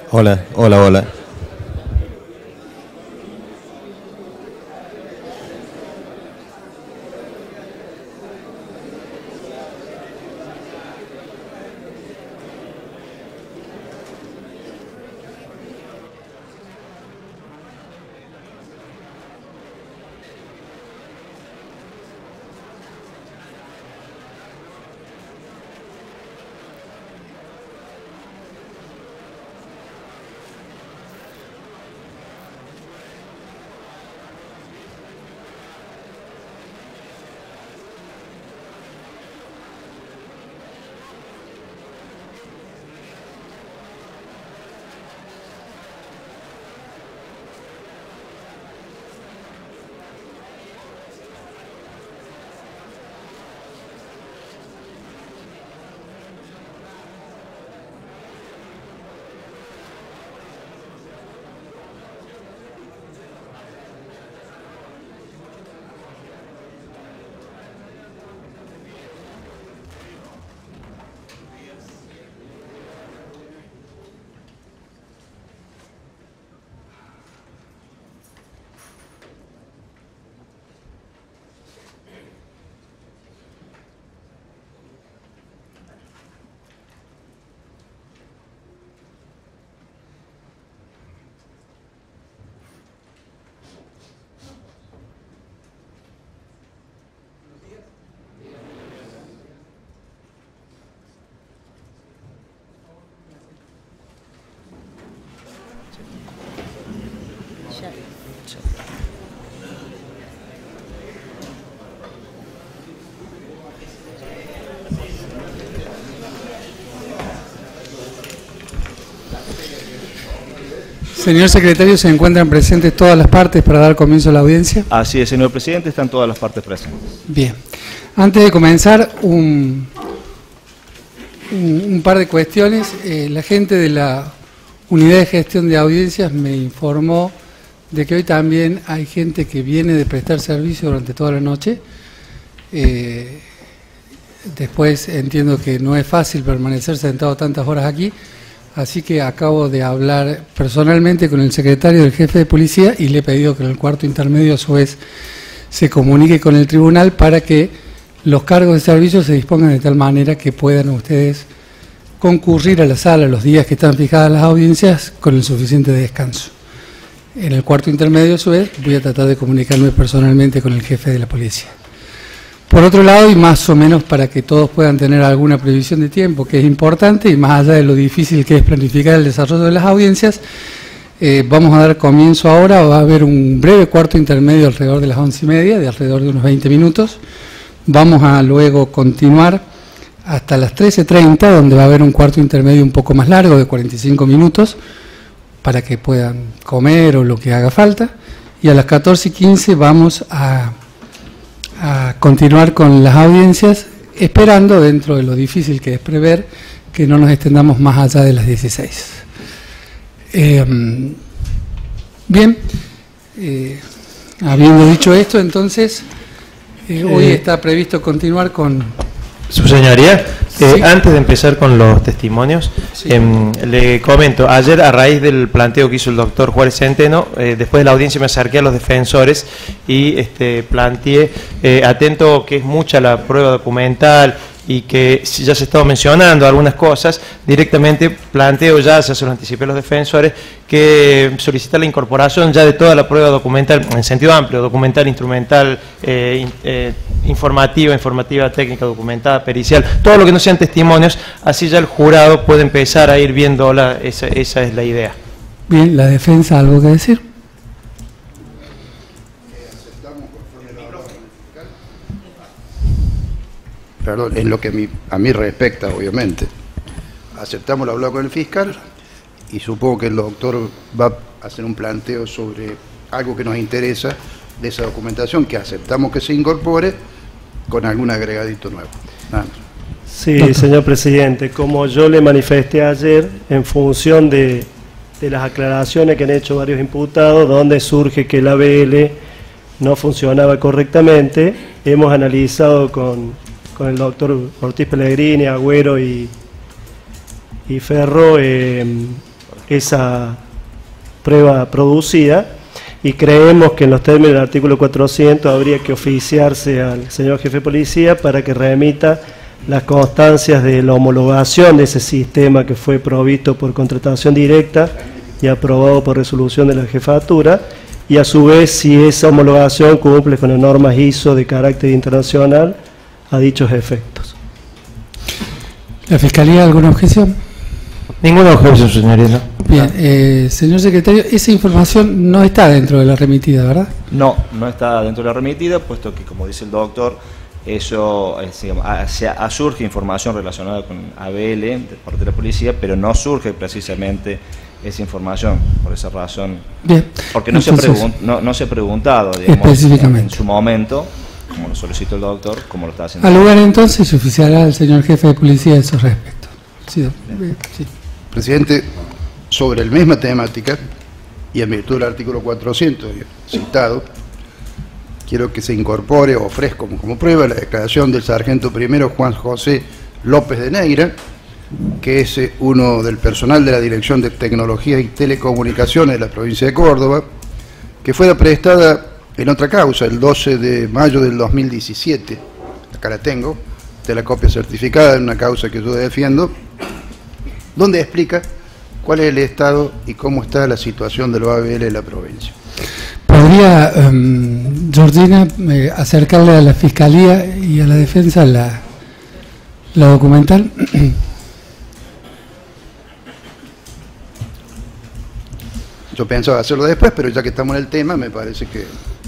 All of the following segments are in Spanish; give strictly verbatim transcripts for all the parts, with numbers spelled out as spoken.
Hola, hola, hola. Señor secretario, ¿se encuentran presentes todas las partes para dar comienzo a la audiencia? Así es, señor presidente, están todas las partes presentes. Bien. Antes de comenzar, un, un, un par de cuestiones. Eh, la gente de la Unidad de Gestión de Audiencias me informó de que hoy también hay gente que viene de prestar servicio durante toda la noche. Eh, después entiendo que no es fácil permanecer sentado tantas horas aquí. Así que acabo de hablar personalmente con el secretario del jefe de policía y le he pedido que en el cuarto intermedio a su vez se comunique con el tribunal para que los cargos de servicio se dispongan de tal manera que puedan ustedes concurrir a la sala los días que están fijadas las audiencias con el suficiente descanso. En el cuarto intermedio a su vez voy a tratar de comunicarme personalmente con el jefe de la policía. Por otro lado, y más o menos para que todos puedan tener alguna previsión de tiempo, que es importante, y más allá de lo difícil que es planificar el desarrollo de las audiencias, eh, vamos a dar comienzo ahora. Va a haber un breve cuarto intermedio alrededor de las once y media, de alrededor de unos veinte minutos. Vamos a luego continuar hasta las trece treinta, donde va a haber un cuarto intermedio un poco más largo, de cuarenta y cinco minutos, para que puedan comer o lo que haga falta. Y a las catorce y quince vamos a... a continuar con las audiencias, esperando, dentro de lo difícil que es prever, que no nos extendamos más allá de las dieciséis. Eh, bien, eh, habiendo dicho esto, entonces, eh, hoy eh, está previsto continuar con... Su señoría, eh, Sí. antes de empezar con los testimonios, Sí. eh, le comento, ayer a raíz del planteo que hizo el doctor Juárez Centeno, eh, después de la audiencia me acerqué a los defensores y este, planteé, eh, atento que es mucha la prueba documental y que si ya se estaba mencionando algunas cosas, directamente planteo ya, ya se lo anticipé a los defensores, que solicita la incorporación ya de toda la prueba documental, en sentido amplio, documental, instrumental, eh, eh, informativa, informativa, técnica, documentada, pericial, todo lo que no sean testimonios, así ya el jurado puede empezar a ir viéndola, esa, esa es la idea. Bien, la defensa, ¿algo que decir? Perdón, en lo que a mí, a mí respecta, obviamente. Aceptamos lo hablado con el fiscal y supongo que el doctor va a hacer un planteo sobre algo que nos interesa de esa documentación, que aceptamos que se incorpore con algún agregadito nuevo. Nada más. Sí, señor presidente, como yo le manifesté ayer, en función de, de las aclaraciones que han hecho varios imputados, donde surge que la B L no funcionaba correctamente, hemos analizado con, con el doctor Ortiz Pellegrini, Agüero y, y Ferro, eh, esa prueba producida, y creemos que en los términos del artículo cuatrocientos habría que oficiarse al señor jefe de policía para que remita las constancias de la homologación de ese sistema que fue provisto por contratación directa y aprobado por resolución de la jefatura, y a su vez si esa homologación cumple con las normas I S O de carácter internacional a dichos efectos. ¿La Fiscalía alguna objeción? Ninguna objeción, señoría. Bien, eh, señor secretario, esa información no está dentro de la remitida, ¿verdad? No, no está dentro de la remitida, puesto que, como dice el doctor, eso es, digamos, a, se a, surge información relacionada con A B L de parte de la policía, pero no surge precisamente esa información, por esa razón. Bien. Porque no, Entonces, se, no, no se ha preguntado, digamos, específicamente en su momento, como lo solicitó el doctor, como lo está haciendo. Al lugar entonces se oficiará al señor jefe de policía a esos respectos. Sí, sí. Presidente, sobre la misma temática, y en virtud del artículo cuatrocientos citado, quiero que se incorpore o ofrezca como, como prueba la declaración del sargento primero Juan José López de Neira, que es eh, uno del personal de la Dirección de Tecnologías y Telecomunicaciones de la provincia de Córdoba, que fue prestada en otra causa, el doce de mayo del dos mil diecisiete, acá la tengo, de la copia certificada en una causa que yo defiendo, donde explica cuál es el estado y cómo está la situación de los A B L en la provincia. ¿Podría, um, Georgina, eh, acercarle a la Fiscalía y a la Defensa la, la documental? Yo pensaba hacerlo después, pero ya que estamos en el tema, me parece que...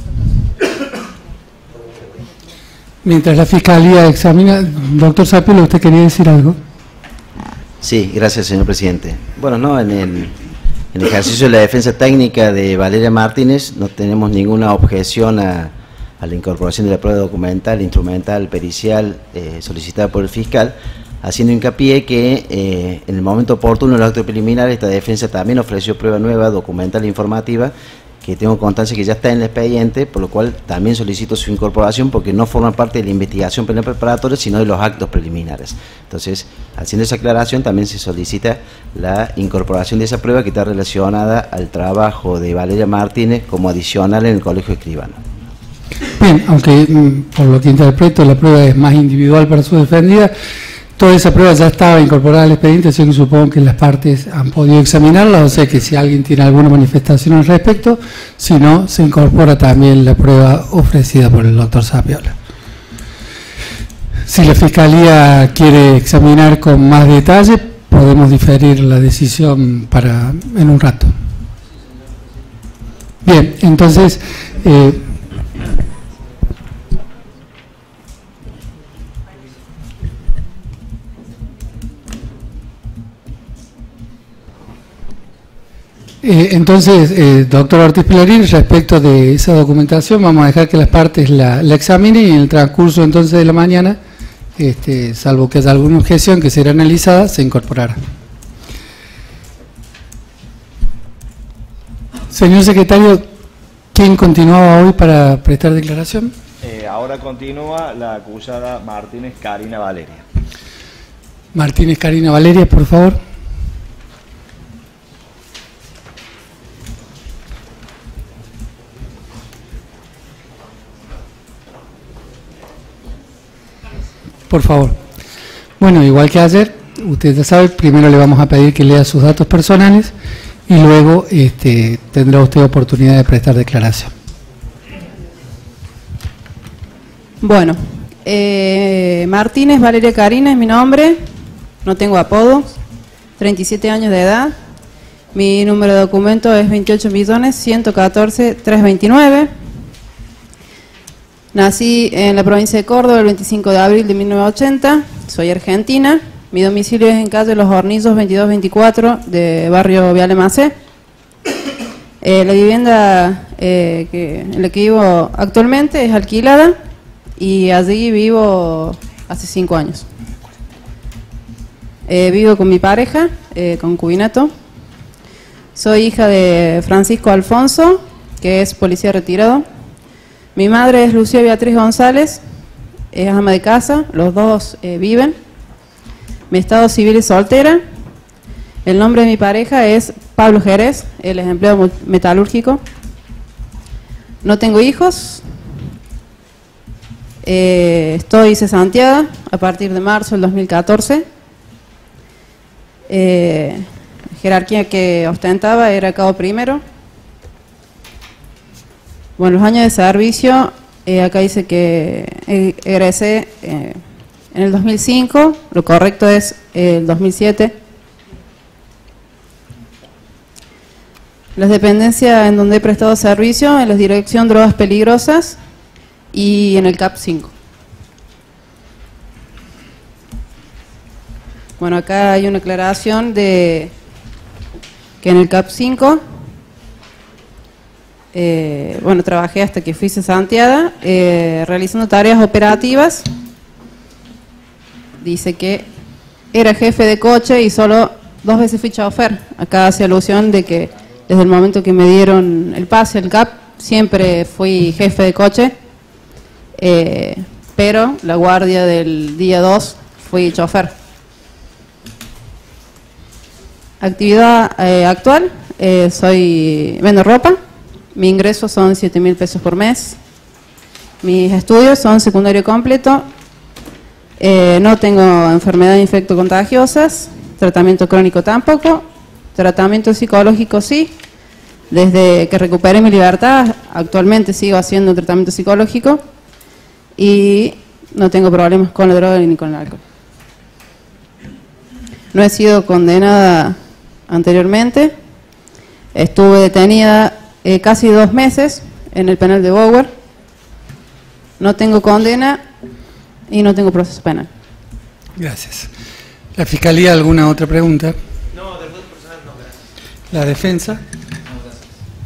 Mientras la Fiscalía examina, doctor Zapiola, ¿usted quería decir algo? Sí, gracias, señor presidente. Bueno, no, en el, en el ejercicio de la defensa técnica de Valeria Martínez no tenemos ninguna objeción a, a la incorporación de la prueba documental, instrumental, pericial eh, solicitada por el fiscal, haciendo hincapié que eh, en el momento oportuno del acto preliminar esta defensa también ofreció prueba nueva, documental e informativa, que tengo constancia que ya está en el expediente, por lo cual también solicito su incorporación porque no forma parte de la investigación penal preparatoria, sino de los actos preliminares. Entonces, haciendo esa aclaración, también se solicita la incorporación de esa prueba que está relacionada al trabajo de Valeria Martínez como adicional en el Colegio Escribano. Bien, aunque por lo que interpreto la prueba es más individual para su defendida, toda esa prueba ya estaba incorporada al expediente, así que supongo que las partes han podido examinarla, o sea que si alguien tiene alguna manifestación al respecto, si no, se incorpora también la prueba ofrecida por el doctor Zapiola. Si la Fiscalía quiere examinar con más detalle, podemos diferir la decisión para en un rato. Bien, entonces... Eh, Eh, entonces, eh, doctor Ortiz Pilarín, respecto de esa documentación, vamos a dejar que las partes la, la examinen y en el transcurso entonces de la mañana, este, salvo que haya alguna objeción que será analizada, se incorporará. Señor secretario, ¿quién continuaba hoy para prestar declaración? Eh, ahora continúa la acusada Martínez Karina Valeria. Martínez Karina Valeria, por favor. Por favor. Bueno, igual que ayer, usted ya sabe, primero le vamos a pedir que lea sus datos personales y luego este, tendrá usted oportunidad de prestar declaración. Bueno, eh, Martínez Valeria Karina es mi nombre, no tengo apodo, treinta y siete años de edad, mi número de documento es veintiocho millones ciento catorce mil trescientos veintinueve. Nací en la provincia de Córdoba el veinticinco de abril de mil novecientos ochenta, soy argentina, mi domicilio es en calle Los Hornillos veintidós veinticuatro de barrio Viale Macé. Eh, la vivienda eh, que, en la que vivo actualmente es alquilada y allí vivo hace cinco años. Eh, vivo con mi pareja, eh, concubinato. Soy hija de Francisco Alfonso, que es policía retirado. Mi madre es Lucía Beatriz González, es ama de casa, los dos eh, viven. Mi estado civil es soltera. El nombre de mi pareja es Pablo Jerez, él es empleado metalúrgico. No tengo hijos. Eh, estoy cesanteada a partir de marzo del dos mil catorce. Eh, la jerarquía que ostentaba era cabo primero. Bueno, los años de servicio, eh, acá dice que egresé eh, en el dos mil cinco, lo correcto es el dos mil siete. Las dependencias en donde he prestado servicio, en la Dirección de Drogas Peligrosas y en el C A P cinco. Bueno, acá hay una aclaración de que en el C A P cinco, eh, bueno, trabajé hasta que fui cesanteada, eh, realizando tareas operativas. Dice que era jefe de coche y solo dos veces fui chofer. Acá hace alusión de que desde el momento que me dieron el pase al C A P, siempre fui jefe de coche, eh, pero la guardia del día dos fui chofer. Actividad eh, actual, eh, soy vendo ropa, mi ingreso son siete mil pesos por mes, mis estudios son secundario completo, eh, no tengo enfermedades infectocontagiosas, tratamiento crónico tampoco, tratamiento psicológico sí, desde que recuperé mi libertad actualmente sigo haciendo tratamiento psicológico y no tengo problemas con la droga ni con el alcohol. No he sido condenada anteriormente, estuve detenida eh, casi dos meses en el penal de Bower, no tengo condena y no tengo proceso penal. Gracias. ¿La Fiscalía alguna otra pregunta? No, del voto personal no, gracias. ¿La defensa? No, gracias.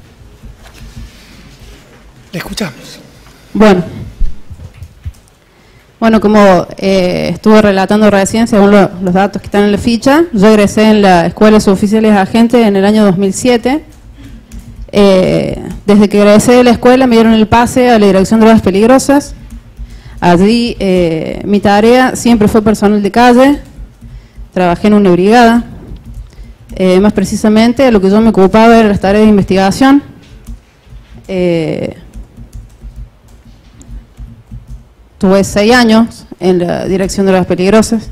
Le escuchamos. Bueno. Bueno, como eh, estuve relatando recién, según lo, los datos que están en la ficha, yo egresé en la Escuela de Suboficiales de Agentes en el año dos mil siete. Eh, desde que egresé de la escuela me dieron el pase a la Dirección de Drogas Peligrosas. Allí eh, mi tarea siempre fue personal de calle, trabajé en una brigada, eh, más precisamente lo que yo me ocupaba era las tareas de investigación. Eh, Tuve seis años en la Dirección de Drogas Peligrosas.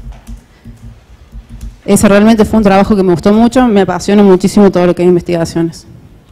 Ese realmente fue un trabajo que me gustó mucho, me apasiona muchísimo todo lo que es investigaciones.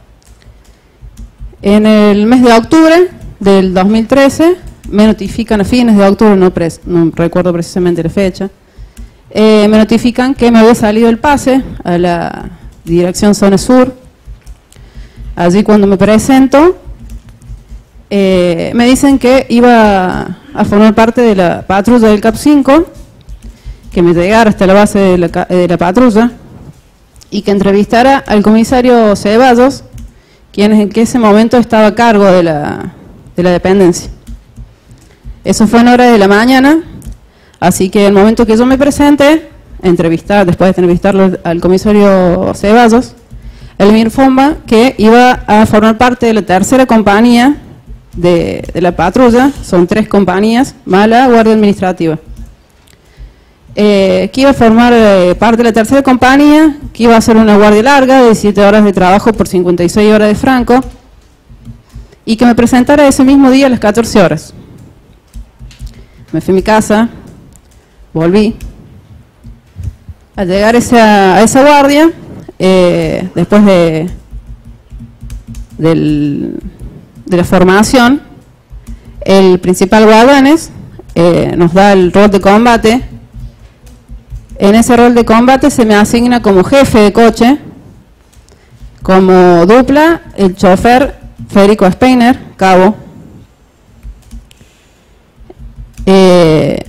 En el mes de octubre del dos mil trece, me notifican a fines de octubre, no, pre no recuerdo precisamente la fecha, eh, me notifican que me había salido el pase a la Dirección Zona Sur. Allí cuando me presento, eh, me dicen que iba a formar parte de la patrulla del C A P cinco, que me llegara hasta la base de la, de la patrulla y que entrevistara al comisario Ceballos, quien en ese momento estaba a cargo de la, de la dependencia. Eso fue en hora de la mañana, así que el momento que yo me presenté, entrevistar, después de entrevistarlo al comisario Ceballos, él me informa que iba a formar parte de la tercera compañía De, de la patrulla, son tres compañías, más la Guardia Administrativa. Eh, que iba a formar eh, parte de la tercera compañía, que iba a ser una guardia larga de siete horas de trabajo por cincuenta y seis horas de franco, y que me presentara ese mismo día a las catorce horas. Me fui a mi casa, volví. Al llegar esa, a esa guardia, eh, después de del de la formación, el principal guardanes eh, nos da el rol de combate. En ese rol de combate se me asigna como jefe de coche, como dupla, el chofer Federico Speiner, cabo. Eh,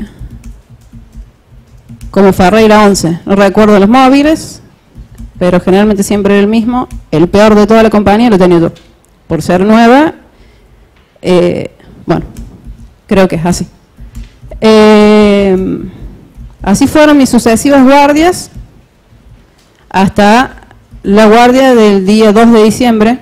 como Ferreira once, no recuerdo los móviles, pero generalmente siempre era el mismo. El peor de toda la compañía lo tenía yo, por ser nueva. Eh, bueno, creo que es así. Eh, así fueron mis sucesivas guardias hasta la guardia del día dos de diciembre.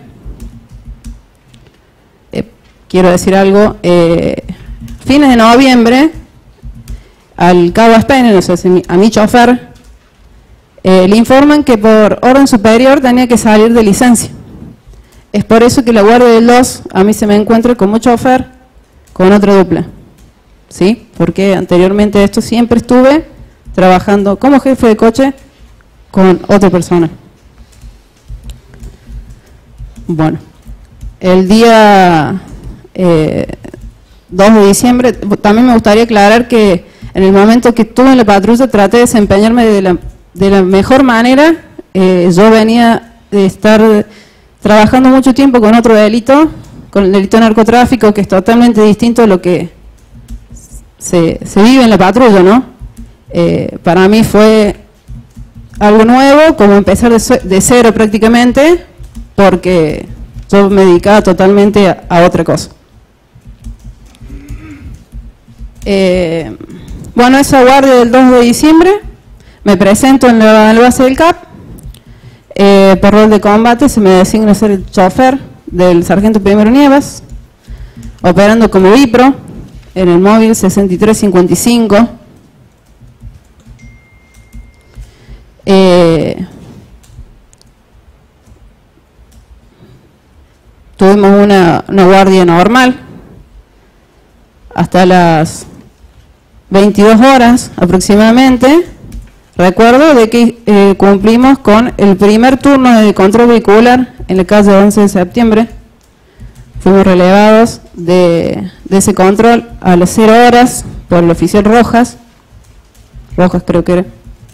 Eh, quiero decir algo, eh, fines de noviembre, al cabo Speiner, o sea, a mi chofer, Eh, le informan que por orden superior tenía que salir de licencia. Es por eso que la guardia del dos a mí se me encuentra como chofer con otra dupla, ¿sí? Porque anteriormente a esto siempre estuve trabajando como jefe de coche con otra persona. Bueno, el día eh, dos de diciembre, también me gustaría aclarar que en el momento que estuve en la patrulla traté de desempeñarme de la, de la mejor manera. Eh, yo venía de estar trabajando mucho tiempo con otro delito, con el delito de narcotráfico, que es totalmente distinto a lo que se, se vive en la patrulla, ¿no? Eh, para mí fue algo nuevo, como empezar de, de cero prácticamente, porque yo me dedicaba totalmente a, a otra cosa. Eh, bueno, esa guardia del dos de diciembre, me presento en la, en la base del C A P, eh, por rol de combate se me designa ser el chofer del sargento primero Nieves, operando como Vipro, en el móvil sesenta y tres cincuenta y cinco. Eh, tuvimos una, una guardia normal hasta las veintidós horas aproximadamente. Recuerdo de que eh, cumplimos con el primer turno de control vehicular en la calle once de septiembre. Fuimos relevados de, de ese control a las cero horas por el oficial Rojas, Rojas creo que era.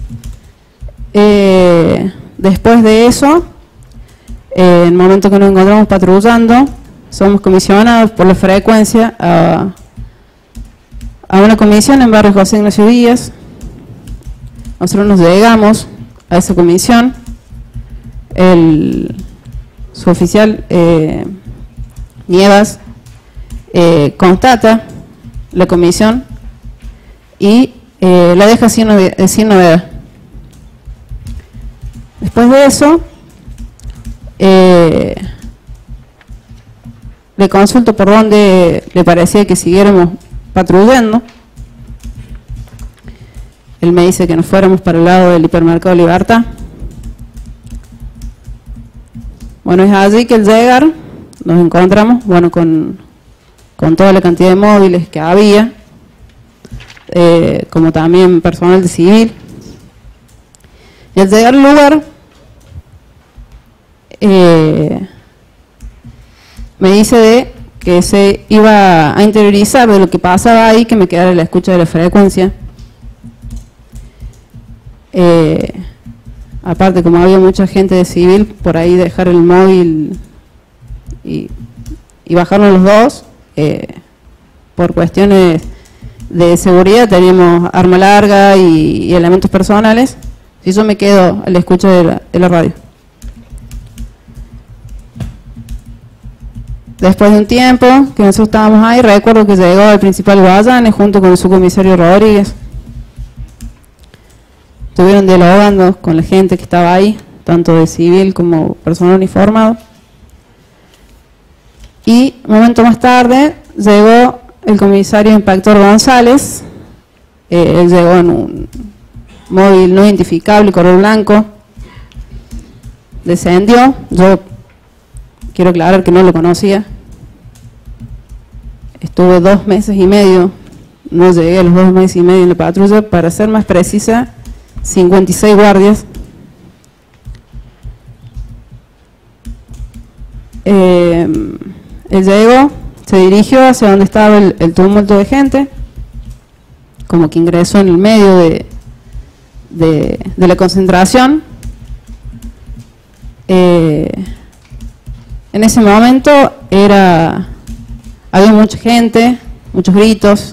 Eh, después de eso, eh, en el momento que nos encontramos patrullando, somos comisionados por la frecuencia a, a una comisión en barrio José Ignacio Díaz. Nosotros nos llegamos a esa comisión, el suboficial eh, Nievas eh, constata la comisión y eh, la deja sin, novedad, sin novedad. Después de eso, eh, le consulto por dónde le parecía que siguiéramos patrullando. Él me dice que nos fuéramos para el lado del hipermercado Libertad. Bueno, es allí que al llegar nos encontramos, bueno, con, con toda la cantidad de móviles que había, eh, como también personal de civil. Y al llegar al lugar, eh, me dice de que se iba a interiorizar de lo que pasaba ahí, que me quedara la escucha de la frecuencia. Eh, aparte, como había mucha gente de civil, por ahí dejar el móvil y, y bajarnos los dos, eh, por cuestiones de seguridad, teníamos arma larga y, y elementos personales, y yo me quedo a la escucha de la, de la radio. Después de un tiempo que nosotros estábamos ahí, recuerdo que llegó el principal Guayane junto con el subcomisario Rodríguez. Estuvieron dialogando con la gente que estaba ahí, tanto de civil como personal uniformado. Y un momento más tarde llegó el comisario inspector González. Eh, él llegó en un móvil no identificable, color blanco. Descendió. Yo quiero aclarar que no lo conocía. Estuve dos meses y medio, no llegué a los dos meses y medio en la patrulla, para ser más precisa, cincuenta y seis guardias. Eh, él llegó, se dirigió hacia donde estaba el, el tumulto de gente, como que ingresó en el medio de, de, de la concentración. Eh, en ese momento era, había mucha gente, muchos gritos.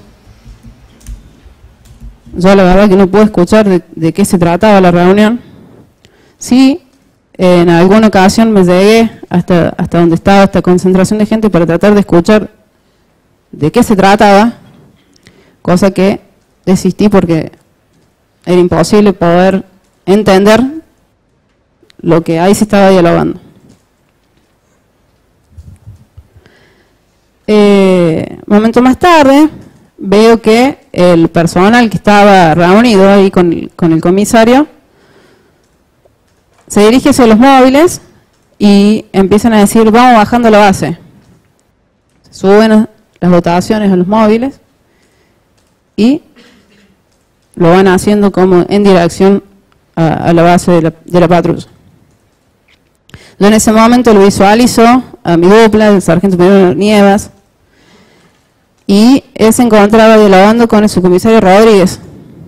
Yo la verdad que no pude escuchar de, de qué se trataba la reunión. Sí, en alguna ocasión me llegué hasta, hasta donde estaba esta concentración de gente para tratar de escuchar de qué se trataba, cosa que desistí porque era imposible poder entender lo que ahí se estaba dialogando. Eh, un momento más tarde veo que el personal que estaba reunido ahí con, con el comisario se dirige hacia los móviles y empiezan a decir, vamos bajando la base. Suben las dotaciones a los móviles y lo van haciendo como en dirección a, a la base de la, de la patrulla. Yo en ese momento lo visualizo a mi dupla, el sargento primero Nievas, y él se encontraba dialogando con el subcomisario Rodríguez.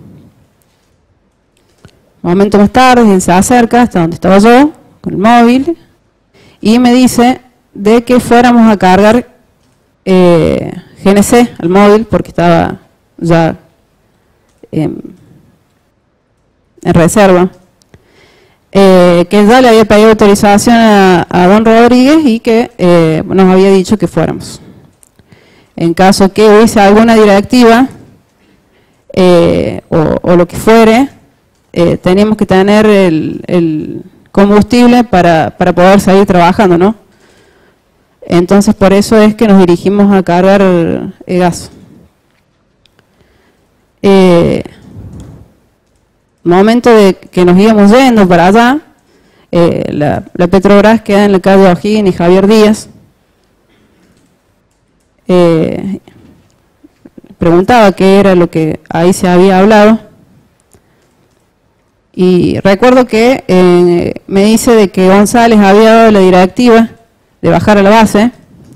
Un momento más tarde, él se acerca hasta donde estaba yo, con el móvil, y me dice de que fuéramos a cargar eh, G N C al móvil, porque estaba ya en, en reserva. Eh, que ya le había pedido autorización a, a don Rodríguez y que eh, nos había dicho que fuéramos. En caso que hubiese alguna directiva eh, o, o lo que fuere, eh, teníamos que tener el, el combustible para, para poder seguir trabajando, ¿no? Entonces por eso es que nos dirigimos a cargar el, el gas. Eh, momento de que nos íbamos yendo para allá, eh, la, la Petrobras queda en la calle O'Higgins y Javier Díaz. Eh, preguntaba qué era lo que ahí se había hablado y recuerdo que eh, me dice de que González había dado la directiva de bajar a la base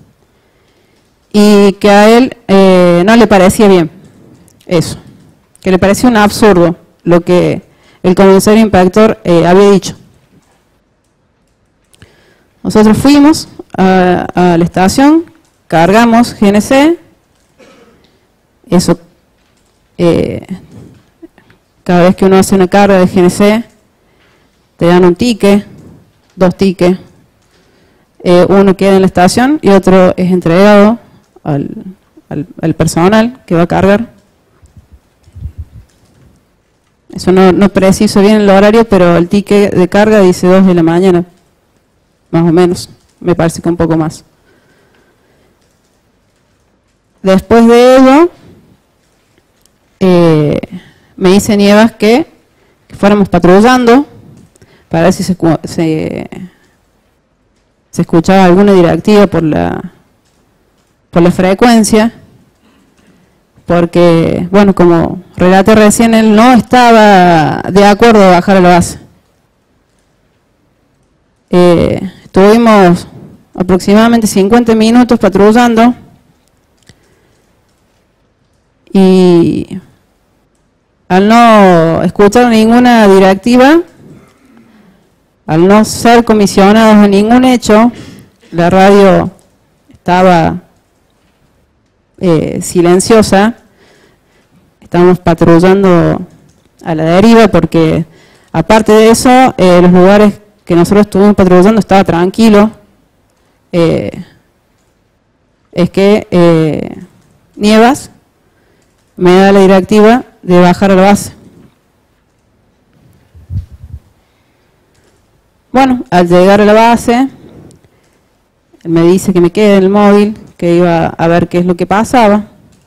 y que a él eh, no le parecía bien eso, que le parecía un absurdo lo que el comisario inspector eh, había dicho. Nosotros fuimos a, a la estación, cargamos G N C, eso, eh, cada vez que uno hace una carga de G N C, te dan un ticket, dos tickets, eh, uno queda en la estación y otro es entregado al, al, al personal que va a cargar. Eso no, no preciso bien el horario, pero el ticket de carga dice dos de la mañana, más o menos, me parece que un poco más. Después de ello, eh, me dice Nievas que, que fuéramos patrullando para ver si se, se, se escuchaba alguna directiva por la, por la frecuencia, porque, bueno, como relaté recién, él no estaba de acuerdo a bajar a la base. Eh, estuvimos aproximadamente cincuenta minutos patrullando y al no escuchar ninguna directiva, al no ser comisionados en ningún hecho, la radio estaba eh, silenciosa. Estamos patrullando a la deriva porque, aparte de eso, eh, los lugares que nosotros estuvimos patrullando estaba tranquilo. Eh, es que eh, Nievas me da la directiva de bajar a la base. Bueno, al llegar a la base, él me dice que me quede en el móvil, que iba a ver qué es lo que pasaba.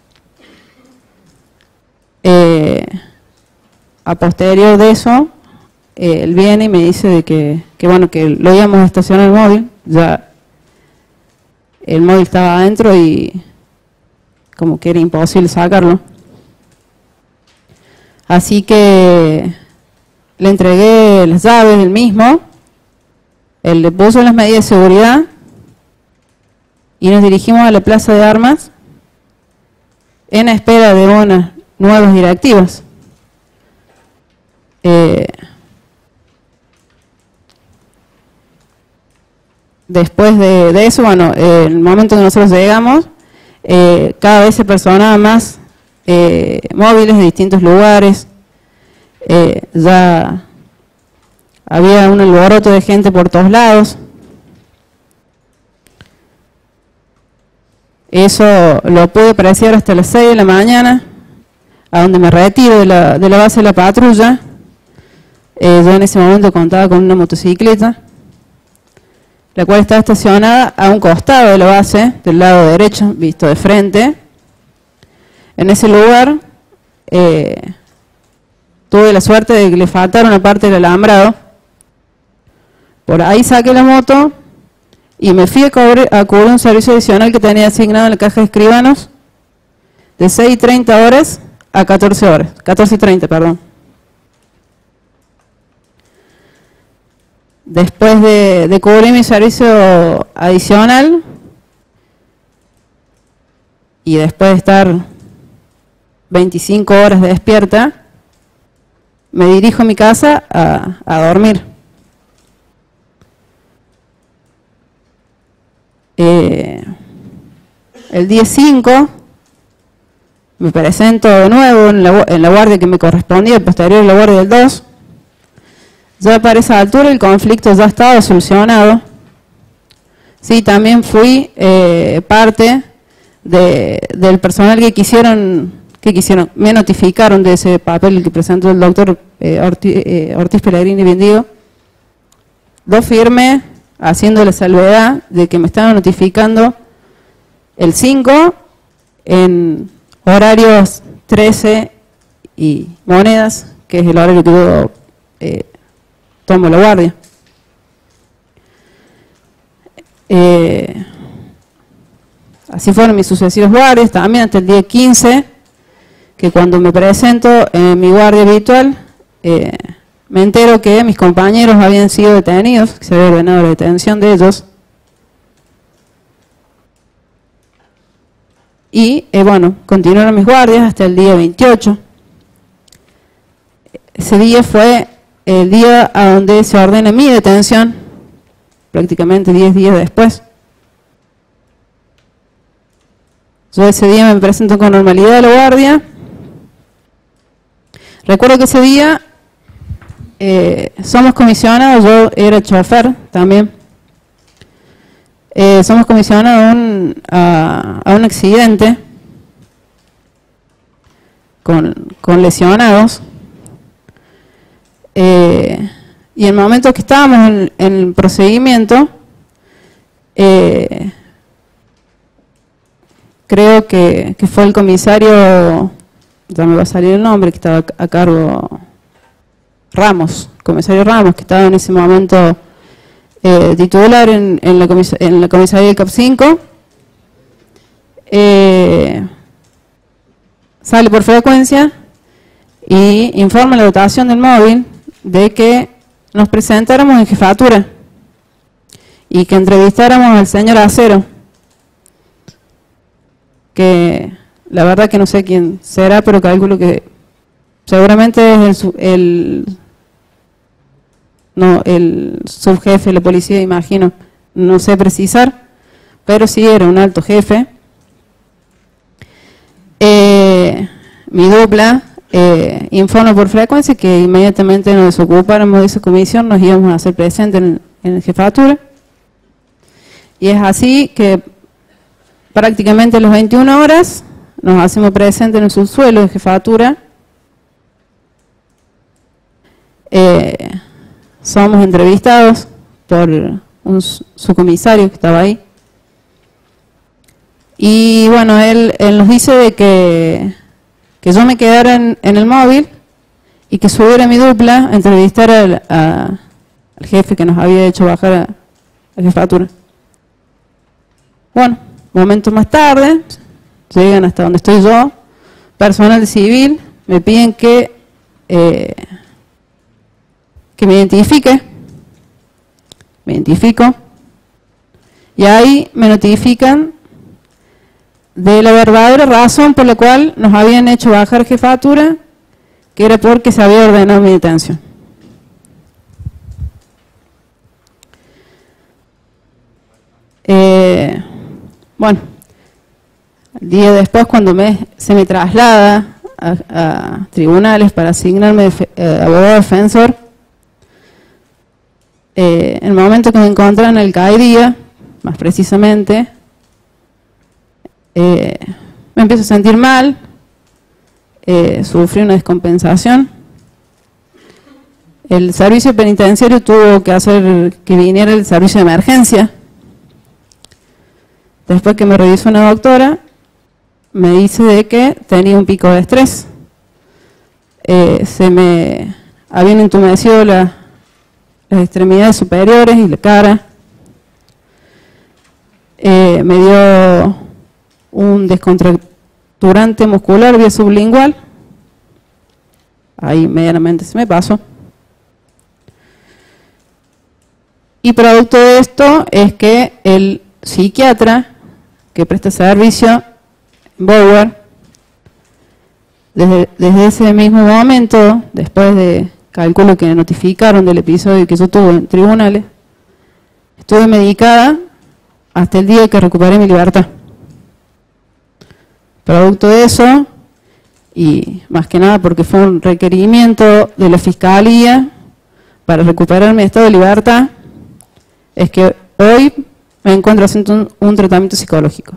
Eh, a posterior de eso, eh, él viene y me dice de que, que bueno, que lo íbamos a estacionar el móvil, ya el móvil estaba adentro y como que era imposible sacarlo. Así que le entregué las llaves del mismo, él le puso las medidas de seguridad y nos dirigimos a la plaza de armas en espera de unas nuevas directivas. Eh, después de, de eso, bueno, eh, el momento que nosotros llegamos, eh, cada vez se personaba más eh, móviles de distintos lugares, eh, ya había un alboroto de gente por todos lados. Eso lo pude apreciar hasta las seis de la mañana, a donde me retiro de la, de la base de la patrulla. Eh, yo en ese momento contaba con una motocicleta, la cual estaba estacionada a un costado de la base, del lado derecho, visto de frente. En ese lugar eh, tuve la suerte de que le faltara una parte del alambrado, Por ahí saqué la moto y me fui a cubrir, a cubrir un servicio adicional que tenía asignado en la caja de escribanos de seis y treinta horas a catorce horas, catorce y treinta, perdón. Después de, de cubrir mi servicio adicional y después de estar veinticinco horas despierta, me dirijo a mi casa a, a dormir. Eh, el día cinco me presento de nuevo en la, en la guardia que me correspondía, posterior a la guardia del dos. Ya para esa altura el conflicto ya estaba solucionado. Sí, también fui eh, parte de, del personal que quisieron, que quisieron, me notificaron de ese papel que presentó el doctor eh, Ortiz, eh, Ortiz Pellegrini Vendido. Lo firmé haciendo la salvedad de que me estaban notificando el cinco en horarios trece y monedas, que es el horario que yo eh, tomo la guardia. Eh, así fueron mis sucesivos guardias, también hasta el día quince, que cuando me presento en mi guardia habitual, eh, me entero que mis compañeros habían sido detenidos, que se había ordenado la detención de ellos. Y, eh, bueno, continuaron mis guardias hasta el día veintiocho. Ese día fue el día a donde se ordena mi detención, prácticamente diez días después. Yo ese día me presento con normalidad a la guardia. Recuerdo que ese día eh, somos comisionados, yo era chofer también. Eh, somos comisionados a un, a, a un accidente con, con lesionados. Eh, y en el momento que estábamos en, en el procedimiento, eh, creo que, que fue el comisario, ya me va a salir el nombre, que estaba a cargo, Ramos, comisario Ramos, que estaba en ese momento eh, titular en, en, la comis en la comisaría del C A P cinco, eh, sale por frecuencia y informa la dotación del móvil de que nos presentáramos en jefatura y que entrevistáramos al señor Acero, que la verdad que no sé quién será, pero calculo que seguramente es el, el, no, el subjefe de la policía, imagino, no sé precisar, pero sí era un alto jefe. Eh, mi dupla eh, informa por frecuencia que inmediatamente nos desocupáramos de esa comisión, nos íbamos a hacer presentes en, en jefatura, y es así que prácticamente a las veintiuna horas nos hacemos presentes en el subsuelo de jefatura. Eh, somos entrevistados por un subcomisario que estaba ahí. Y bueno, él, él nos dice de que, que yo me quedara en, en el móvil y que subiera mi dupla a entrevistar al, a, al jefe que nos había hecho bajar a la jefatura. Bueno, momentos más tarde, llegan hasta donde estoy yo, personal de civil, me piden que, eh, que me identifique, me identifico, y ahí me notifican de la verdadera razón por la cual nos habían hecho bajar jefatura, que era porque se había ordenado mi detención. Eh, bueno, el día después, cuando me, se me traslada a, a tribunales para asignarme de, eh, abogado defensor, eh, en el momento que me encontré en el CAIDIA, más precisamente, eh, me empiezo a sentir mal, eh, sufrí una descompensación. El servicio penitenciario tuvo que hacer que viniera el servicio de emergencia. Después que me revisó una doctora, me dice de que tenía un pico de estrés. Eh, se me habían entumecido la, las extremidades superiores y la cara. Eh, me dio un descontracturante muscular vía sublingual. Ahí medianamente se me pasó. Y producto de esto es que el psiquiatra que presta servicio en Bower, desde, desde ese mismo momento, después de cálculo que notificaron del episodio que yo tuve en tribunales, estuve medicada hasta el día que recuperé mi libertad. Producto de eso, y más que nada porque fue un requerimiento de la Fiscalía para recuperar mi estado de libertad, es que hoy me encuentro haciendo un, un tratamiento psicológico.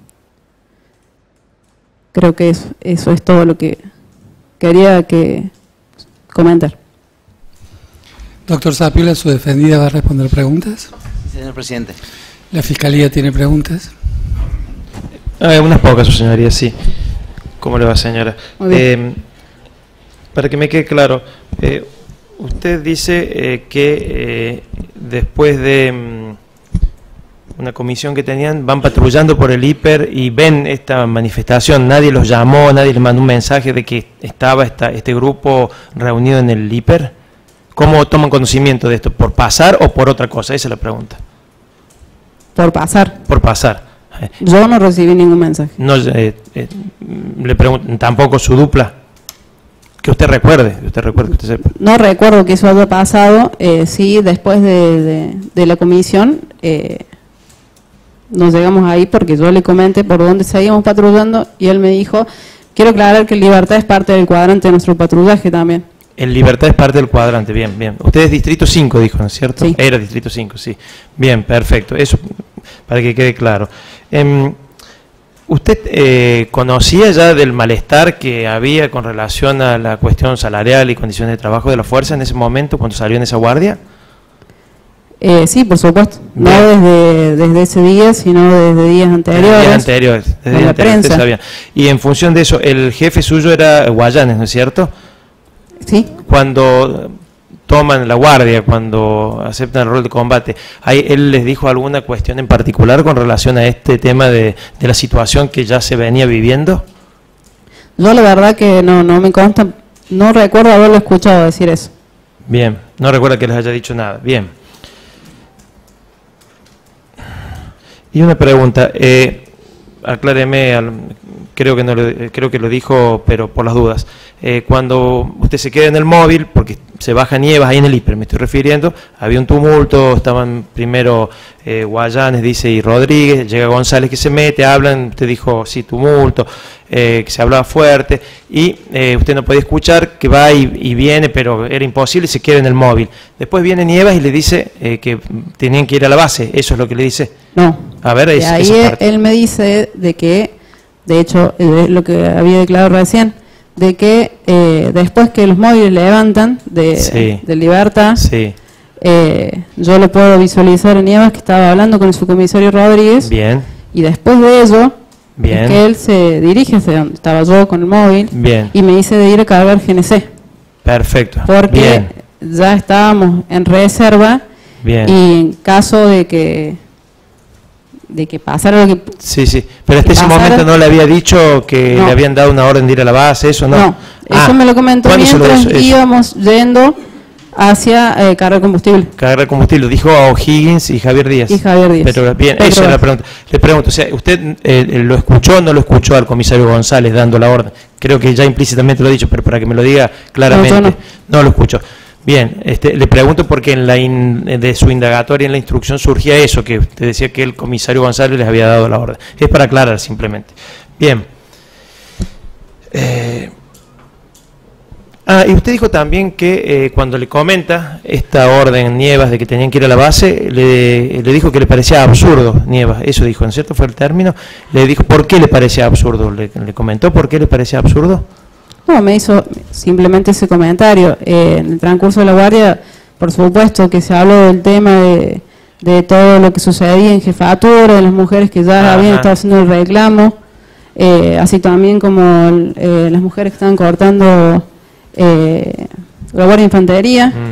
Creo que eso, eso es todo lo que quería que comentar. Doctor Zapiola, su defendida va a responder preguntas. Señor presidente. ¿La Fiscalía tiene preguntas? Eh, unas pocas, su señoría, sí. ¿Cómo le va, señora? Eh, para que me quede claro, eh, usted dice eh, que eh, después de mm, una comisión que tenían, van patrullando por el hiper y ven esta manifestación. Nadie los llamó, nadie les mandó un mensaje de que estaba esta, este grupo reunido en el hiper. ¿Cómo toman conocimiento de esto? ¿Por pasar o por otra cosa? Esa es la pregunta. Por pasar. Por pasar. Yo no recibí ningún mensaje. No, eh, eh, le pregunto, tampoco su dupla. Que usted recuerde, que usted recuerde, que usted sepa. No recuerdo que eso haya pasado. Eh, sí, después de, de, de la comisión, eh, nos llegamos ahí porque yo le comenté por dónde seguíamos patrullando y él me dijo, quiero aclarar que Libertad es parte del cuadrante de nuestro patrullaje también. El Libertad es parte del cuadrante, bien, bien. Usted es Distrito cinco, dijo, ¿no es cierto? Sí. Era Distrito cinco, sí. Bien, perfecto. Eso para que quede claro. Eh, ¿Usted eh, conocía ya del malestar que había con relación a la cuestión salarial y condiciones de trabajo de la fuerza en ese momento, cuando salió en esa guardia? Eh, sí, por supuesto. Bien. No desde, desde ese día, sino desde días anteriores. Desde días anteriores. Desde en días la anteriores, usted prensa. sabía. Y en función de eso, el jefe suyo era Guayanes, ¿no es cierto? Sí. Cuando toman la guardia, cuando aceptan el rol de combate, ¿hay, ¿él les dijo alguna cuestión en particular con relación a este tema de, de la situación que ya se venía viviendo? Yo la verdad que no, no me consta, no recuerdo haberlo escuchado decir eso. Bien, no recuerda que les haya dicho nada. Bien. Y una pregunta, eh, acláreme, al, creo que no lo, creo que lo dijo, pero por las dudas. Eh, cuando usted se queda en el móvil, porque se baja Nievas ahí en el hiper, me estoy refiriendo, había un tumulto, estaban primero eh, Guayanes, dice, y Rodríguez, llega González que se mete, hablan, usted dijo, sí, tumulto, eh, que se hablaba fuerte, y eh, usted no podía escuchar, que va y, y viene, pero era imposible, se queda en el móvil. Después viene Nievas y le dice eh, que tenían que ir a la base, eso es lo que le dice. No. A ver, Y es, ahí esa parte. él me dice de que, de hecho, eh, lo que había declarado recién, de que eh, después que los móviles levantan de, Sí. de Libertad, Sí, eh, yo lo puedo visualizar en Nievas que estaba hablando con el subcomisario Rodríguez, bien, y después de ello, bien, es que él se dirige hacia donde estaba yo con el móvil, bien, y me dice de ir a cargar G N C, perfecto, porque bien, ya estábamos en reserva, bien. y en caso de que de que pasara lo que... Sí, sí, pero hasta que ese pasara- momento no le había dicho que No. le habían dado una orden de ir a la base, eso no. No, Ah, eso me lo comentó ¿cuándo se lo mientras hizo eso? íbamos yendo hacia eh, carga de combustible. Cargar de combustible, dijo a O'Higgins y Javier Díaz. Y Javier Díaz. Pero bien, Petro esa es la Vázquez. pregunta. Le pregunto, o sea, ¿usted eh, lo escuchó o no lo escuchó al comisario González dando la orden? Creo que ya implícitamente lo he dicho, pero para que me lo diga claramente. No, yo no. lo escuchó. Bien, este, le pregunto porque en la in- de su indagatoria, en la instrucción, surgía eso, que usted decía que el comisario González les había dado la orden. Es para aclarar simplemente. Bien. Eh, ah, y usted dijo también que eh, cuando le comenta esta orden Nievas de que tenían que ir a la base, le, le dijo que le parecía absurdo, Nievas, eso dijo, ¿no es cierto? Fue el término. Le dijo, ¿por qué le parecía absurdo? ¿Le, le comentó por qué le parecía absurdo? No, me hizo simplemente ese comentario. Eh, en el transcurso de la guardia, por supuesto que se habló del tema de, de todo lo que sucedía en jefatura, de las mujeres que ya Ajá. habían estado haciendo el reclamo, eh, así también como eh, las mujeres que estaban cortando eh, la guardia de infantería. Mm.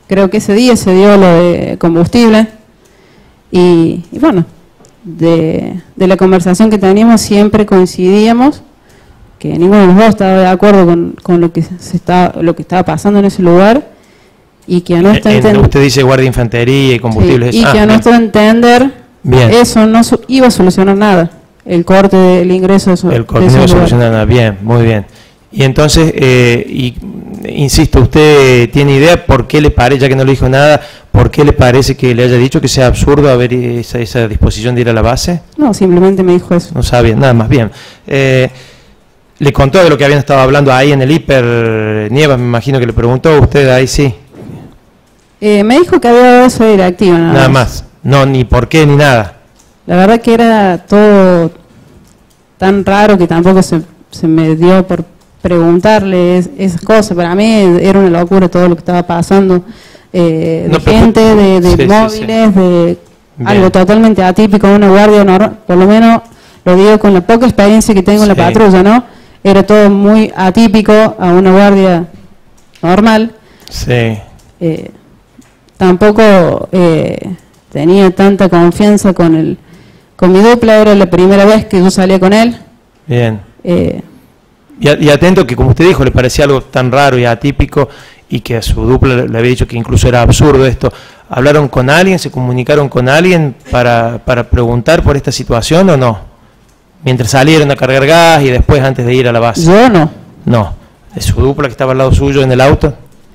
creo que ese día se dio lo de combustible y, y bueno, de, de la conversación que teníamos siempre coincidíamos que ninguno de los dos estaba de acuerdo con, con lo que se estaba, lo que estaba pasando en ese lugar y que a nuestro entender, usted dice guardia de infantería y combustibles, sí, y ah, que a bien. nuestro entender Bien. eso no su, iba a solucionar nada, el corte del ingreso de, su, el corte de no iba a lugar. solucionar nada, bien, muy bien. Y entonces, eh, y, insisto, ¿usted tiene idea por qué le parece, ya que no le dijo nada, por qué le parece que le haya dicho que sea absurdo haber esa, esa disposición de ir a la base? No, simplemente me dijo eso. No sabía, nada más, bien. Eh, ¿Le contó de lo que habían estado hablando ahí en el hiper Nievas? Me imagino que le preguntó, usted ahí sí. Eh, me dijo que había dado esa directiva, nada, Nada más. más, no, ni por qué ni nada. La verdad que era todo tan raro que tampoco se, se me dio por preguntarle es, esas cosas. Para mí era una locura todo lo que estaba pasando, eh, de No, pero- gente, de, de sí, sí, móviles, sí. de Bien. algo totalmente atípico, una guardia normal, por lo menos lo digo con la poca experiencia que tengo en la Sí. patrulla, ¿no? Era todo muy atípico a una guardia normal. Sí, Eh, tampoco eh, tenía tanta confianza con el con mi dupla, era la primera vez que yo salía con él. bien. Eh, Y, a- y atento que, como usted dijo, le parecía algo tan raro y atípico y que a su dupla le, le había dicho que incluso era absurdo esto. ¿Hablaron con alguien, se comunicaron con alguien para, para preguntar por esta situación o no? Mientras salieron a cargar gas y después antes de ir a la base. yo no. No. ¿Es su dupla que estaba al lado suyo en el auto?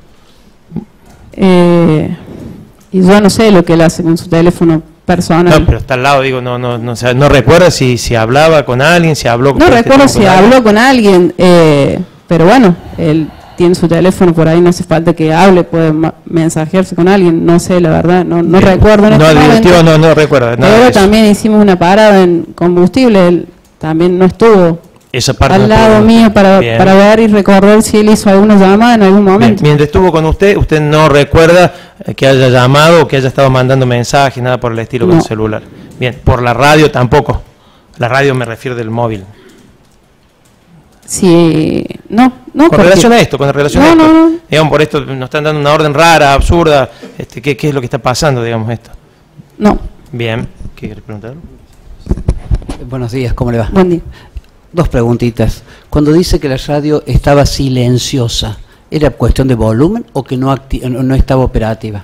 Eh, y yo no sé lo que él hace con su teléfono personal. No, pero está al lado, digo, no, no, no, o sea, no recuerda si, si hablaba con alguien, si habló No por este recuerdo tiempo si con alguien. habló con alguien, eh, pero bueno, él tiene su teléfono por ahí, no hace falta que hable, puede ma- mensajearse con alguien, no sé, la verdad, no, no Bien. recuerdo en No, este directivo momento. no, no recuerda nada de Pero eso. también hicimos una parada en combustible, él también no estuvo Esa parte al no lado estuvo. mío para, Bien. para ver y recordar si él hizo alguna llamada en algún Bien, momento. mientras estuvo con usted, usted no recuerda eh, que haya llamado o que haya estado mandando mensajes, nada por el estilo con No. el celular. Bien, por la radio tampoco. La radio me refiero del móvil. Sí, no, no. Con porque- relación a esto, con relación No, a esto. no, no. Digamos, por esto nos están dando una orden rara, absurda. Este, ¿qué, ¿Qué es lo que está pasando, digamos, esto? No, Bien, ¿qué quiere preguntar? Buenos días, ¿cómo le va? buen día. Dos preguntitas. Cuando dice que la radio estaba silenciosa, ¿era cuestión de volumen o que no, acti- no no estaba operativa?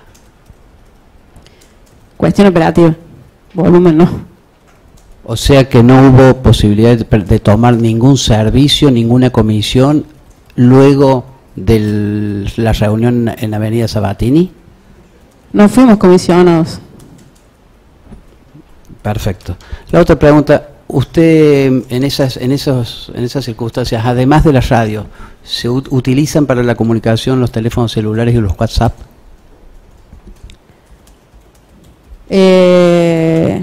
Cuestión operativa, volumen no. O sea que no hubo posibilidad de, de tomar ningún servicio, ninguna comisión luego de la reunión en la avenida Sabatini. No fuimos comisionados. Perfecto. La otra pregunta, usted en esas, en esos, en esas circunstancias, además de la radio, ¿se ut- utilizan para la comunicación los teléfonos celulares y los WhatsApp? Eh,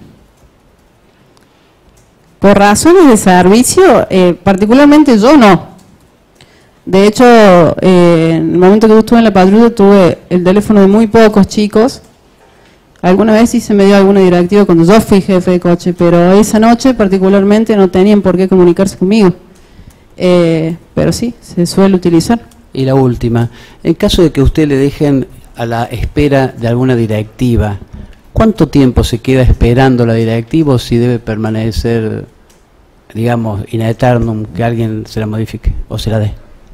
por razones de servicio, eh, particularmente yo no. De hecho, eh, en el momento que yo estuve en la patrulla tuve el teléfono de muy pocos chicos. Alguna vez sí se me dio alguna directiva cuando yo fui jefe de coche, pero esa noche particularmente no tenían por qué comunicarse conmigo. Eh, pero sí, se suele utilizar. Y la última, en caso de que usted le dejen a la espera de alguna directiva, ¿cuánto tiempo se queda esperando la directiva o si debe permanecer, digamos, in aeternum, que alguien se la modifique o se la dé?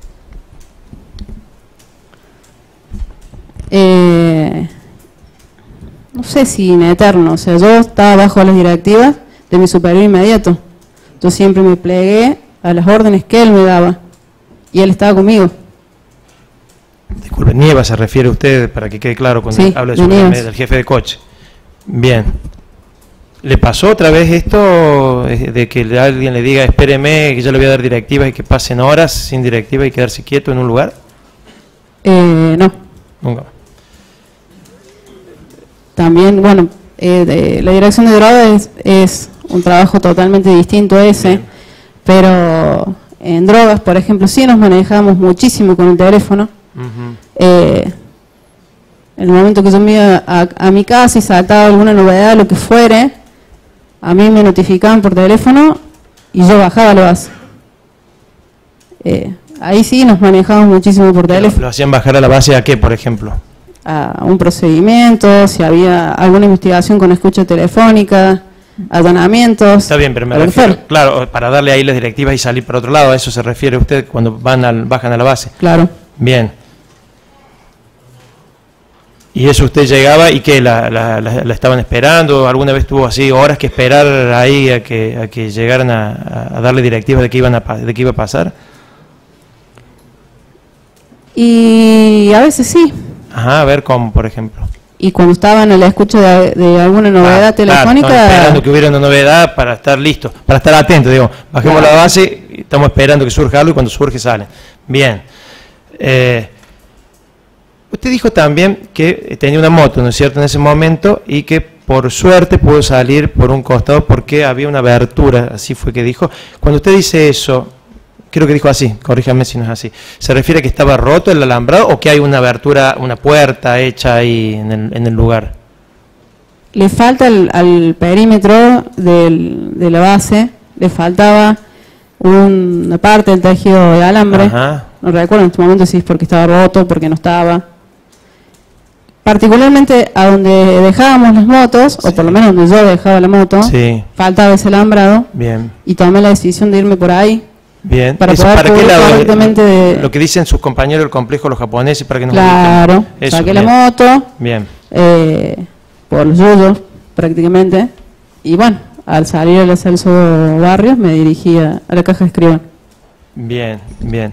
Eh, no sé si en eterno, o sea, yo estaba bajo las directivas de mi superior inmediato. Yo siempre me plegué a las órdenes que él me daba y él estaba conmigo. Disculpe, Nievas se refiere usted, para que quede claro, cuando Sí, habla de de su Nievas. del jefe de coche. Bien. ¿Le pasó otra vez esto eh, de que le- alguien le diga, espéreme, que yo le voy a dar directivas y que pasen horas sin directiva y quedarse quieto en un lugar? Eh, no, Nunca. también, bueno, eh, de- la dirección de drogas es, es un trabajo totalmente distinto a ese, pero en drogas, por ejemplo, sí nos manejamos muchísimo con el teléfono. Ujú. Eh, en el momento que yo me iba a, a mi casa y saltaba alguna novedad, lo que fuere, a mí me notificaban por teléfono y yo bajaba la base. Eh, ahí sí nos manejamos muchísimo por Pero teléfono. ¿Lo hacían bajar a la base a qué, por ejemplo? a un procedimiento, si había alguna investigación con escucha telefónica, allanamientos. Está bien, pero me refiero, claro, para darle ahí las directivas y salir por otro lado, ¿a eso se refiere usted cuando van al, bajan a la base? Claro. Bien. ¿Y eso usted llegaba y qué, la, la, la, la estaban esperando? ¿Alguna vez tuvo así horas que esperar ahí a que, a que llegaran a, a darle directivas de que, iban a, de que iba a pasar? Y a veces sí. Ajá, a ver cómo, por ejemplo. Y cuando estaban en la escucha de, de alguna novedad ah, telefónica... Claro, esperando que hubiera una novedad para estar listos, para estar atentos, digo, bajemos claro. la base, estamos esperando que surja algo y cuando surge sale. Bien. Eh, usted dijo también que tenía una moto, ¿no es cierto?, en ese momento y que por suerte pudo salir por un costado porque había una abertura, así fue que dijo. Cuando usted dice eso... Creo que dijo así, corríjame si no es así. ¿Se refiere a que estaba roto el alambrado o que hay una abertura, una puerta hecha ahí en el, en el lugar? Le falta el, al perímetro del, de la base, le faltaba un, una parte del tejido de alambre. Ajá. No recuerdo en este momento si es porque estaba roto, porque no estaba. Particularmente a donde dejábamos las motos, sí. o por lo menos donde yo dejaba la moto, sí. faltaba ese alambrado. Bien. Y tomé la decisión de irme por ahí. Bien, para, ¿Eso para qué lado? De... Lo que dicen sus compañeros del complejo, los japoneses, para que nos Claro, Eso, saqué bien. la moto, bien. Eh, por los yuyos prácticamente, y bueno, al salir del Celso Barrios me dirigí a, a la caja de escribano. Bien, bien.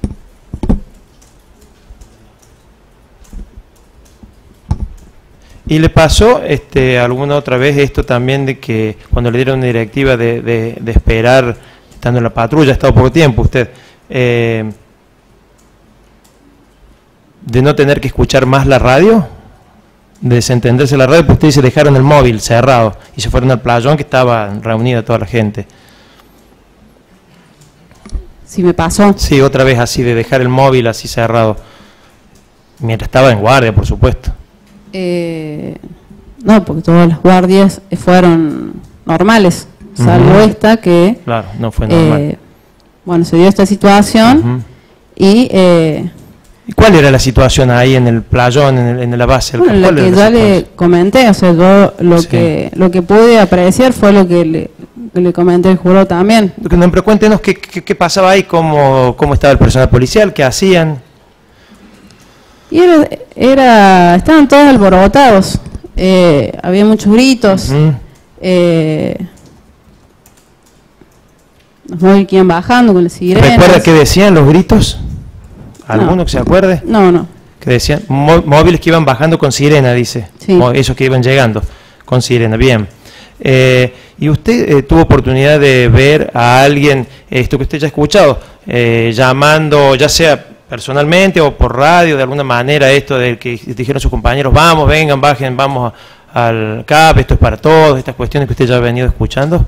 ¿Y le pasó este, alguna otra vez esto también de que cuando le dieron una directiva de, de, de esperar... estando en la patrulla, ha estado poco tiempo usted, eh, de no tener que escuchar más la radio, de desentenderse la radio, pues ustedes se dejaron el móvil cerrado y se fueron al playón que estaba reunida toda la gente? Sí, me pasó. Sí, otra vez así, de dejar el móvil así cerrado, mientras estaba en guardia, por supuesto. Eh, no, porque todas las guardias fueron normales. Salvo uh-huh. esta que, claro, no fue normal. Eh, bueno, se dio esta situación uh-huh. y... Eh, ¿Y cuál era la situación ahí en el playón, en, el, en la base? Bueno, la que ya le comenté, o sea, yo lo, sí. que, lo que pude apreciar fue lo que le, que le comenté el jurado también. No, pero cuéntenos qué, qué, qué pasaba ahí, cómo, cómo estaba el personal policial, qué hacían. Y era, era estaban todos alborotados, eh, había muchos gritos, uh-huh. eh, los móviles que iban bajando con las sirenas. ¿Recuerda qué decían los gritos? ¿Alguno no. que se acuerde? No, no. Que decían, móviles que iban bajando con sirena, dice. Sí. Esos que iban llegando con sirena, bien. Eh, ¿Y usted eh, tuvo oportunidad de ver a alguien, esto que usted ya ha escuchado, eh, llamando, ya sea personalmente o por radio, de alguna manera, esto de que dijeron sus compañeros, vamos, vengan, bajen, vamos a, al C A P, esto es para todos, estas cuestiones que usted ya ha venido escuchando?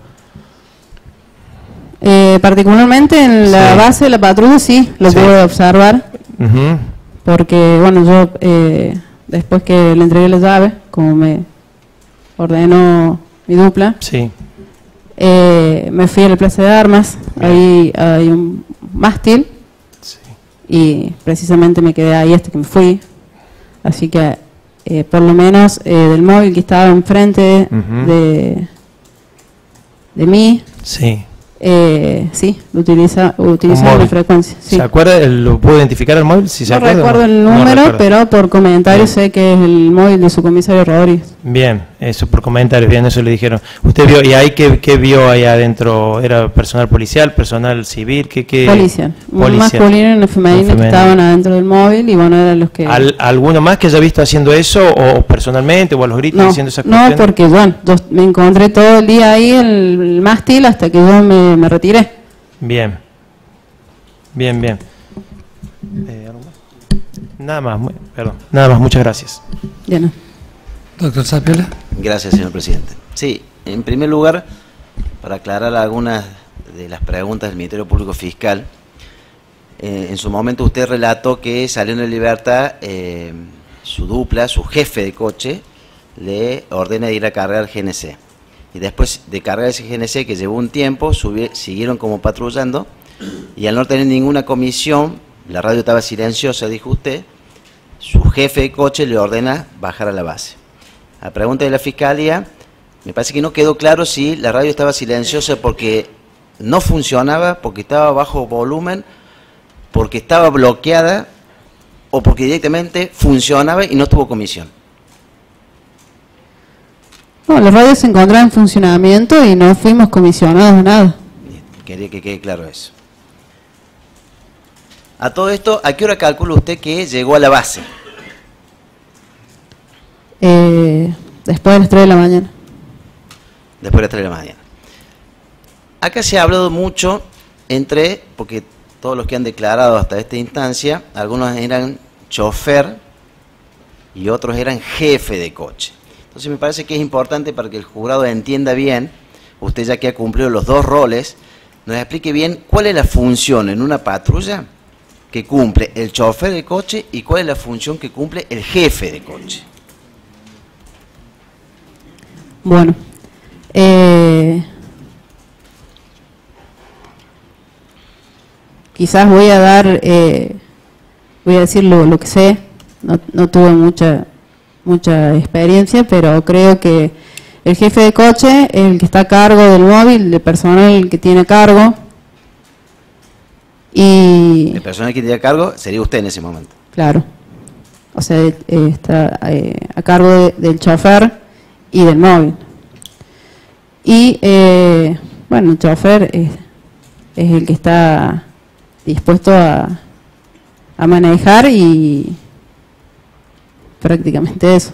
Eh, particularmente en la sí. base de la patrulla sí, lo sí. pude observar, uh-huh. porque bueno, yo eh, después que le entregué la llave, como me ordenó mi dupla, sí. eh, me fui a la plaza de armas, bien. ahí hay un mástil, sí. y precisamente me quedé ahí hasta que me fui, así que eh, por lo menos eh, del móvil que estaba enfrente uh-huh. de, de mí, sí. Eh, sí, lo utiliza, utiliza con frecuencia. Sí. ¿Se acuerda? ¿Lo pudo identificar el móvil? Si se no acuerda, recuerdo el número, no pero por comentarios sé que es el móvil de su comisario Rodríguez. Bien, eso por comentarios, bien, eso le dijeron. ¿Usted vio, y ahí qué, qué vio ahí adentro? ¿Era personal policial, personal civil? ¿Qué, qué? Policial, un masculino y una femenina que estaban adentro del móvil y bueno, eran los que... ¿Al, ¿Alguno más que haya visto haciendo eso o personalmente o a los gritos no, diciendo esas cuestiones? No, porque bueno, yo me encontré todo el día ahí el, el mástil hasta que yo me, me retiré. Bien, bien, bien. Eh, ¿algo más? Nada más, muy, perdón, nada más, muchas gracias. Bien. Doctor Zapiola. Gracias, señor presidente. Sí, en primer lugar, para aclarar algunas de las preguntas del Ministerio Público Fiscal, eh, en su momento usted relató que saliendo de libertad, eh, su dupla, su jefe de coche, le ordena ir a cargar al G N C. Y después de cargar ese G N C, que llevó un tiempo, subí, siguieron como patrullando, y al no tener ninguna comisión, la radio estaba silenciosa, dijo usted, su jefe de coche le ordena bajar a la base. A la pregunta de la Fiscalía, me parece que no quedó claro si la radio estaba silenciosa porque no funcionaba, porque estaba bajo volumen, porque estaba bloqueada o porque directamente funcionaba y no tuvo comisión. No, la radio se encontraba en funcionamiento y no fuimos comisionados de nada. Bien, quería que quede claro eso. A todo esto, ¿a qué hora calcula usted que llegó a la base? Eh, después de las tres de la mañana. Después de las tres de la mañana. Acá se ha hablado mucho entre, porque todos los que han declarado hasta esta instancia, algunos eran chofer y otros eran jefe de coche. Entonces me parece que es importante para que el jurado entienda bien, usted ya que ha cumplido los dos roles, nos explique bien cuál es la función en una patrulla que cumple el chofer de coche y cuál es la función que cumple el jefe de coche. Bueno, eh, quizás voy a dar, eh, voy a decir lo, lo que sé, no, no tuve mucha, mucha experiencia, pero creo que el jefe de coche es el que está a cargo del móvil, el personal que tiene a cargo. Y el personal que tiene a cargo sería usted en ese momento. Claro, o sea, eh, está eh, a cargo de, del chofer y del móvil. Y, eh, bueno, el chofer es, es el que está dispuesto a, a manejar y prácticamente eso.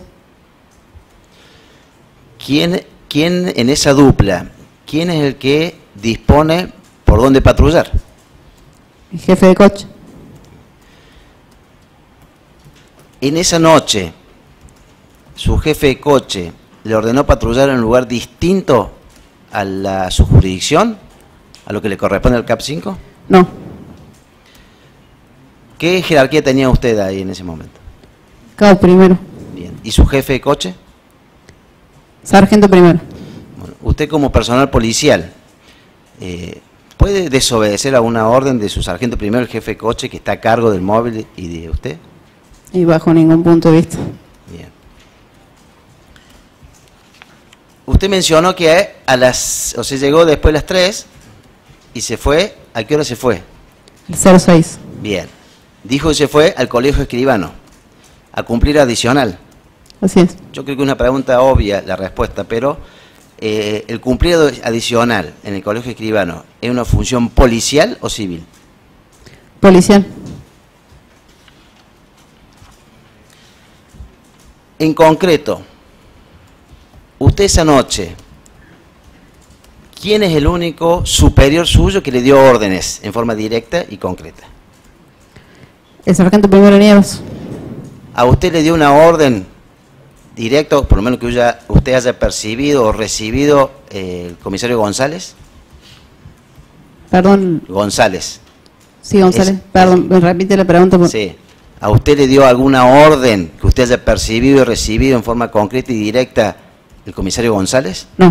¿Quién, ¿Quién en esa dupla, quién es el que dispone por dónde patrullar? El jefe de coche. En esa noche, su jefe de coche le ordenó patrullar en un lugar distinto a, la, a su jurisdicción, a lo que le corresponde al C A P cinco. No. ¿Qué jerarquía tenía usted ahí en ese momento? Cabo primero. Bien. ¿Y su jefe de coche? Sargento primero. Bueno, usted como personal policial, eh, ¿puede desobedecer a una orden de su sargento primero, el jefe de coche, que está a cargo del móvil y de usted? Y bajo ningún punto de vista. Bien. Usted mencionó que a las, o sea, llegó después de las tres y se fue, ¿a qué hora se fue? El cero seis. Bien. Dijo que se fue al colegio escribano, a cumplir adicional. Así es. Yo creo que es una pregunta obvia la respuesta, pero eh, ¿el cumplir adicional en el colegio escribano es una función policial o civil? Policial. En concreto, usted esa noche, ¿quién es el único superior suyo que le dio órdenes en forma directa y concreta? El sargento primero Nieves. ¿A usted le dio una orden directa, por lo menos que usted, usted haya percibido o recibido eh, el comisario González? Perdón. González. Sí, González. Es, Perdón, me repite la pregunta. Por... Sí. ¿A usted le dio alguna orden que usted haya percibido y recibido en forma concreta y directa el comisario González? No.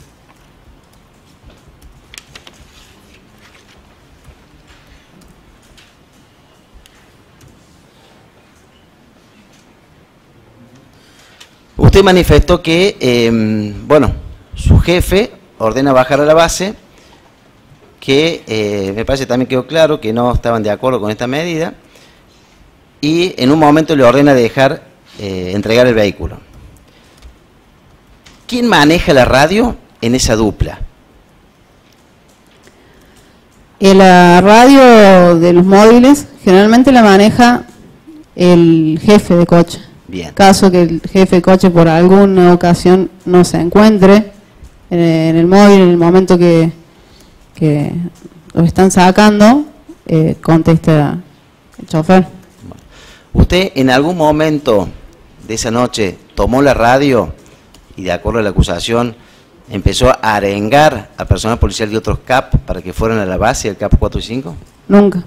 Usted manifestó que, eh, bueno, su jefe ordena bajar a la base, que eh, me parece también quedó claro que no estaban de acuerdo con esta medida, y en un momento le ordena dejar, eh, entregar el vehículo. ¿Quién maneja la radio en esa dupla? En la radio de los móviles generalmente la maneja el jefe de coche. Bien. Caso que el jefe de coche por alguna ocasión no se encuentre en el, en el móvil en el momento que, que los están sacando, eh, contesta el chofer. ¿Usted en algún momento de esa noche tomó la radio y, de acuerdo a la acusación, empezó a arengar a personal policial de otros C A P para que fueran a la base del C A P cuatro y cinco? Nunca.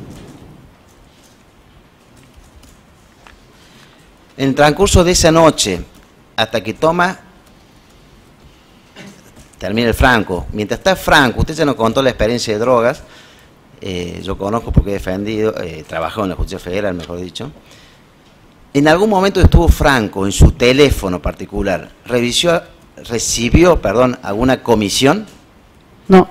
En el transcurso de esa noche, hasta que toma, termina el Franco, mientras está Franco, usted ya nos contó la experiencia de drogas, eh, yo conozco porque he defendido, eh, trabajado en la Justicia Federal, mejor dicho. ¿En algún momento estuvo Franco en su teléfono particular? ¿Revisó, recibió, perdón, alguna comisión? No.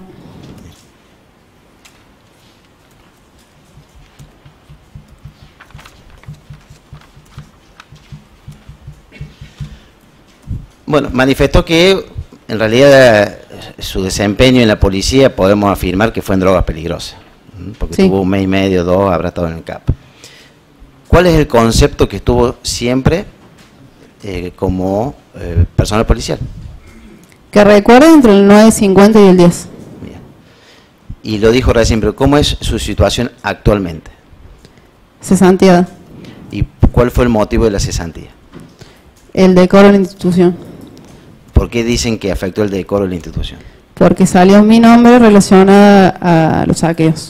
Bueno, manifestó que en realidad su desempeño en la policía podemos afirmar que fue en drogas peligrosas, porque sí. tuvo un mes y medio, dos, habrá estado en el C A P. ¿Cuál es el concepto que estuvo siempre eh, como eh, personal policial? Que recuerde entre el nueve cincuenta y el diez. Bien. Y lo dijo recién, pero ¿cómo es su situación actualmente? Cesanteada. ¿Y cuál fue el motivo de la cesantía? El decoro de la institución. ¿Por qué dicen que afectó el decoro de la institución? Porque salió mi nombre relacionado a los saqueos.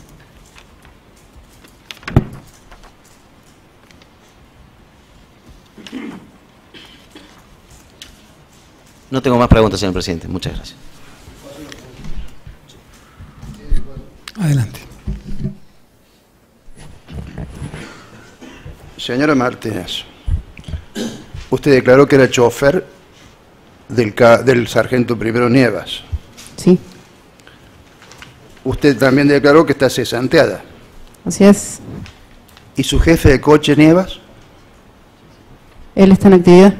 No tengo más preguntas, señor presidente. Muchas gracias. Adelante. Señora Martínez, usted declaró que era chofer del, del sargento primero Nievas. Sí. Usted también declaró que está cesanteada. Así es. ¿Y su jefe de coche Nievas? Él está en actividad.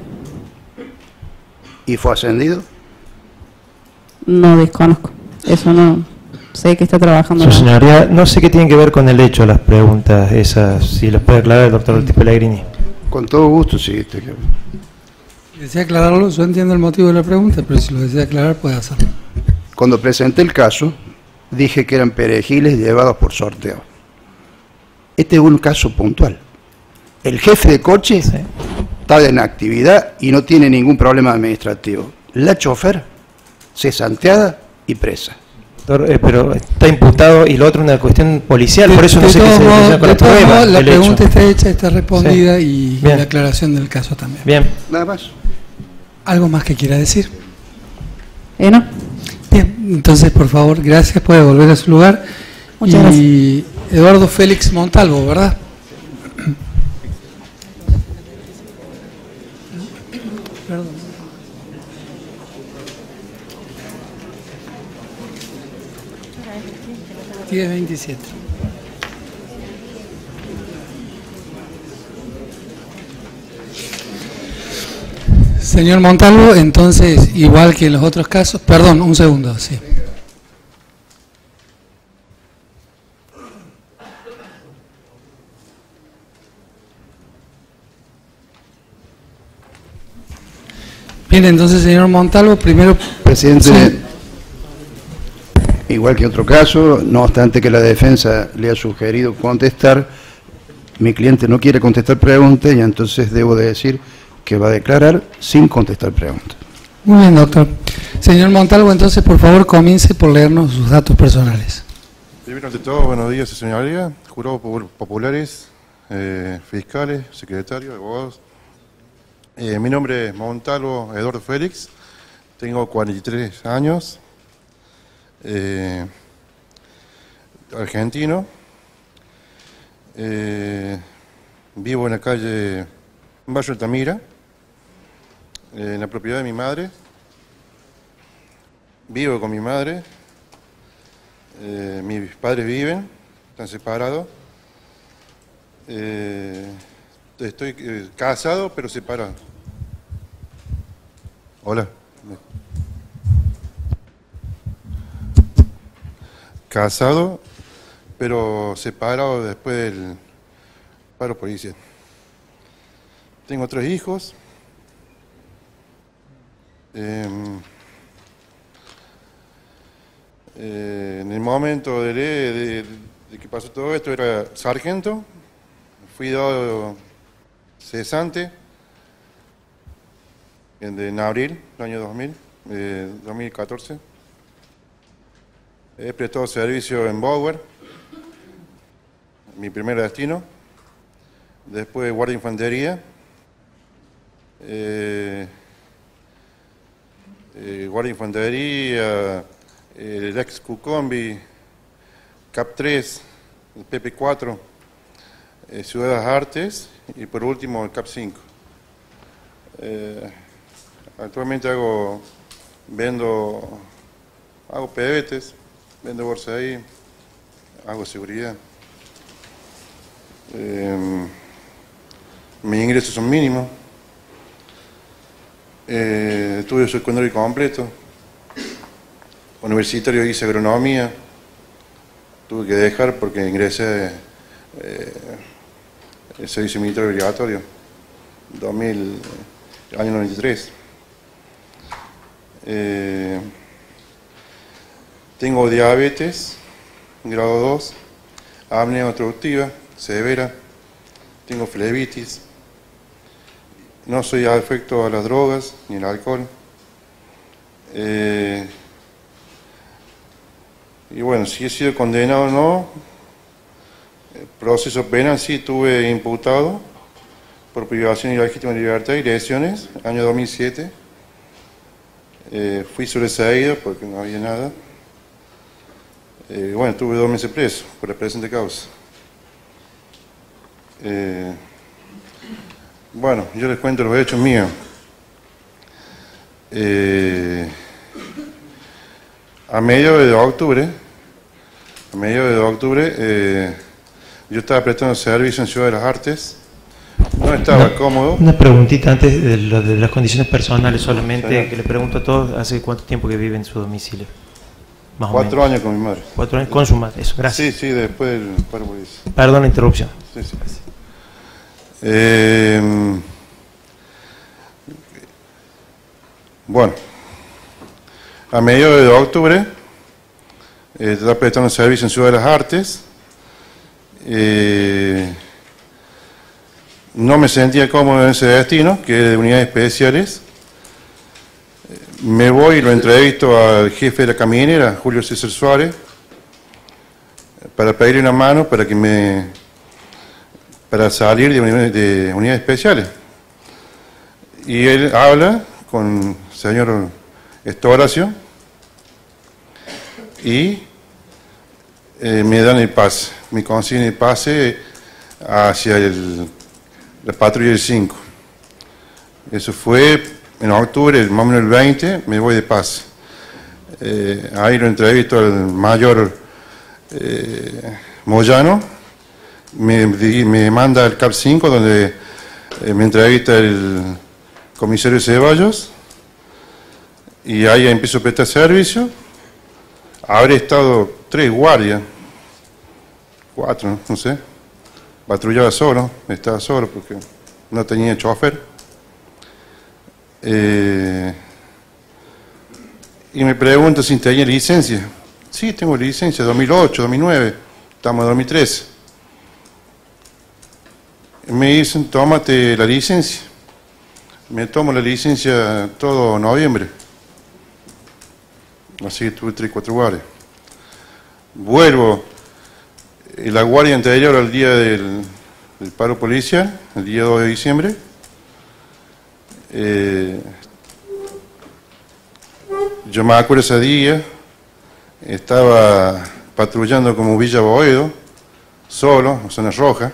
¿Y fue ascendido? No desconozco. Eso no. Sé que está trabajando. Su señoría, no sé qué tienen que ver con el hecho las preguntas esas, si las puede aclarar el doctor Ortiz Pellegrini. Con todo gusto, sí. Te... ¿Desea aclararlo? Yo entiendo el motivo de la pregunta, pero si lo desea aclarar puede hacerlo. Cuando presenté el caso, dije que eran perejiles llevados por sorteo. Este es un caso puntual. El jefe de coche sí. está en actividad y no tiene ningún problema administrativo. La chofer, cesanteada y presa. Doctor, eh, pero está imputado y lo otro una cuestión policial, de, por eso no sé qué se modo, con la prueba. Modo, la pregunta hecho. está hecha, está respondida sí. y Bien. la aclaración del caso también. Bien. Nada más. ¿Algo más que quiera decir? ¿Eh, no? Bien, entonces por favor, gracias, puede volver a su lugar. Muchas y gracias. Eduardo Félix Montalvo, ¿verdad? Perdón. diez veintisiete. Señor Montalvo, entonces, igual que en los otros casos, perdón, un segundo, sí. Bien, entonces, señor Montalvo, primero... Presidente, sí. Igual que otro caso, no obstante que la defensa le ha sugerido contestar, mi cliente no quiere contestar preguntas y entonces debo de decir que va a declarar sin contestar preguntas. Muy bien, doctor. Señor Montalvo, entonces, por favor, comience por leernos sus datos personales. Primero ante todo, buenos días, señoría, jurados populares, eh, fiscales, secretarios, abogados. Eh, mi nombre es Montalvo Eduardo Félix, tengo cuarenta y tres años, eh, argentino, eh, vivo en la calle Barrio Altamira, eh, en la propiedad de mi madre, vivo con mi madre, eh, mis padres viven, están separados, eh, estoy eh, casado pero separado. Hola. Casado, pero separado después del paro policial. Tengo tres hijos. Eh, eh, en el momento de, de, de que pasó todo esto era sargento. Fui dado cesante en, en abril del año dos mil, eh, dos mil catorce. He prestado servicio en Bower, mi primer destino, después guardia de infantería, eh, eh, guardia de infantería, el ex Cucombi, C A P tres, el P P cuatro, eh, Ciudad de las Artes y por último el C A P cinco. Eh, actualmente hago, vendo, hago pebetes, vendo bolsa ahí, hago seguridad. Eh, mis ingresos son mínimos. Eh, estudio secundario completo. Universitario hice agronomía. Tuve que dejar porque ingresé eh, el servicio militar obligatorio, dos mil, año noventa y tres. Eh, tengo diabetes, grado dos, apnea obstructiva severa, tengo flebitis, no soy afecto a las drogas ni al alcohol. Eh, y bueno, si he sido condenado o no, el proceso penal sí tuve imputado por privación ilegítima de libertad y lesiones, año dos mil siete. Eh, fui sobreseído porque no había nada. Eh, bueno, tuve dos meses preso por la presente causa. Eh, bueno, yo les cuento los hechos míos. Eh, a mediados de octubre, a mediados de octubre, eh, yo estaba prestando servicio en Ciudad de las Artes. No estaba una, cómodo. Una preguntita antes de, lo, de las condiciones personales solamente, sí, que le pregunto a todos, ¿hace cuánto tiempo que vive en su domicilio? Más Cuatro años con mi madre. Cuatro años con su madre, eso, gracias. Sí, sí, después del paro policial. Perdón la interrupción. Sí, sí. Eh, bueno, a mediados de octubre eh, estaba prestando servicio en Ciudad de las Artes. Eh, no me sentía cómodo en ese destino, que es de unidades especiales. Me voy y lo entrevisto al jefe de la caminera, Julio César Suárez, para pedirle una mano para que me para salir de unidades, de unidades especiales. Y él habla con el señor Estoracio y eh, me dan el pase, me consiguen el pase hacia el, la patrulla del cinco. Eso fue en octubre, más o menos el veinte, me voy de pase. Eh, ahí lo entrevisto al mayor eh, Moyano. Me, me manda al C A P cinco, donde eh, me entrevista el comisario Ceballos, y ahí empiezo a prestar servicio. Habré estado tres guardias, cuatro, no sé, patrullaba solo, estaba solo porque no tenía chofer. Eh, y me pregunto si tenía licencia. Sí, tengo licencia, dos mil ocho, dos mil nueve, estamos en dos mil trece. Me dicen, tómate la licencia. Me tomo la licencia todo noviembre. Así que tuve tres, cuatro guardias. Vuelvo la guardia anterior al día del, del paro policial, el día dos de diciembre. Eh, yo me acuerdo ese día, estaba patrullando como Villa Boedo, solo, en zona roja.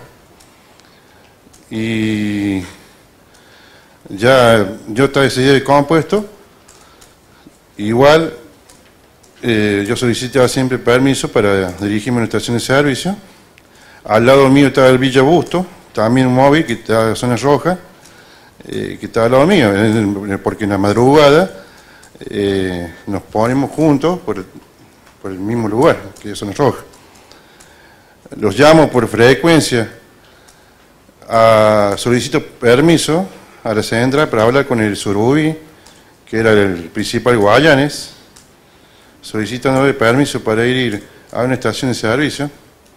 Y ya yo estaba ese día de compuesto. Igual eh, yo solicitaba siempre permiso para dirigirme a una estación de servicio. Al lado mío estaba el Villa Busto, también un móvil que estaba en la zona roja, eh, que estaba al lado mío, porque en la madrugada eh, nos ponemos juntos por el, por el mismo lugar, que es zona roja. Los llamo por frecuencia. A, solicito permiso a la central para hablar con el Surubí, que era el principal Guayanes, solicitándole permiso para ir a una estación de servicio,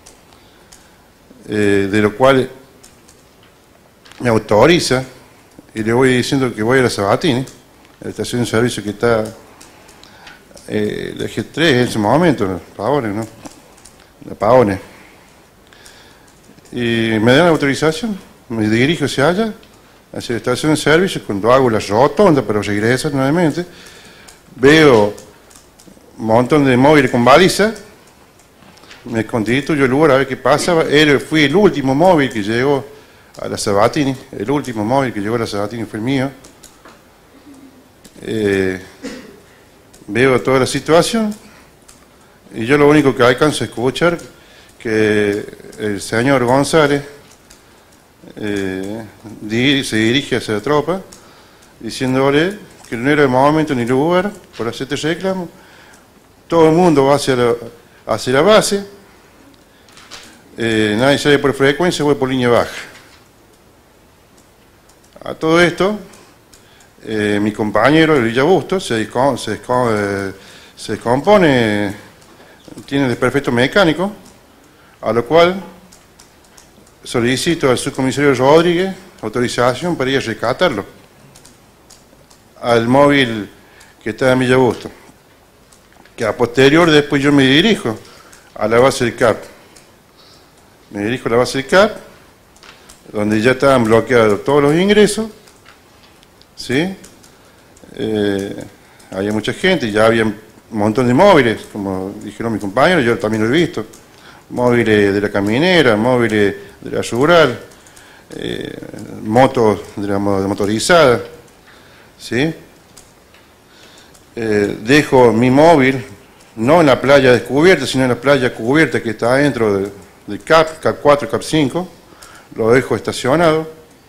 eh, de lo cual me autoriza, y le voy diciendo que voy a la Sabatini, a la estación de servicio que está eh, la G tres en ese momento, los Pavones, ¿no? La Pavones. Y me dan la autorización, me dirijo hacia allá, hacia la estación de servicio. Cuando hago la rotonda para regresar nuevamente, veo un montón de móviles con baliza, me constituyo el lugar a ver qué pasaba. Él, fui el último móvil que llegó a la Sabatini, el último móvil que llegó a la Sabatini fue el mío. Eh, veo toda la situación y yo lo único que alcanzo a escuchar que el señor González eh, di, se dirige hacia la tropa diciéndole que no era el momento ni lugar por hacerte reclamo. Todo el mundo va hacia la, hacia la base, eh, nadie sale por frecuencia, voy por línea baja. A todo esto, eh, mi compañero de Villa Busto se, se, eh, se descompone, tiene desperfecto mecánico, a lo cual solicito al subcomisario Rodríguez autorización para ir a rescatarlo al móvil que está en Villa Busto, que a posterior después yo me dirijo a la base del C A P. Me dirijo a la base del C A P, donde ya estaban bloqueados todos los ingresos, ¿sí? Eh, había mucha gente, ya había un montón de móviles, como dijeron mis compañeros, yo también lo he visto, móviles de la caminera, móviles de la rural, eh, motos de la de motorizada, ¿sí? Eh, dejo mi móvil no en la playa descubierta, sino en la playa cubierta que está dentro de, del C A P, C A P cuatro, C A P cinco, lo dejo estacionado.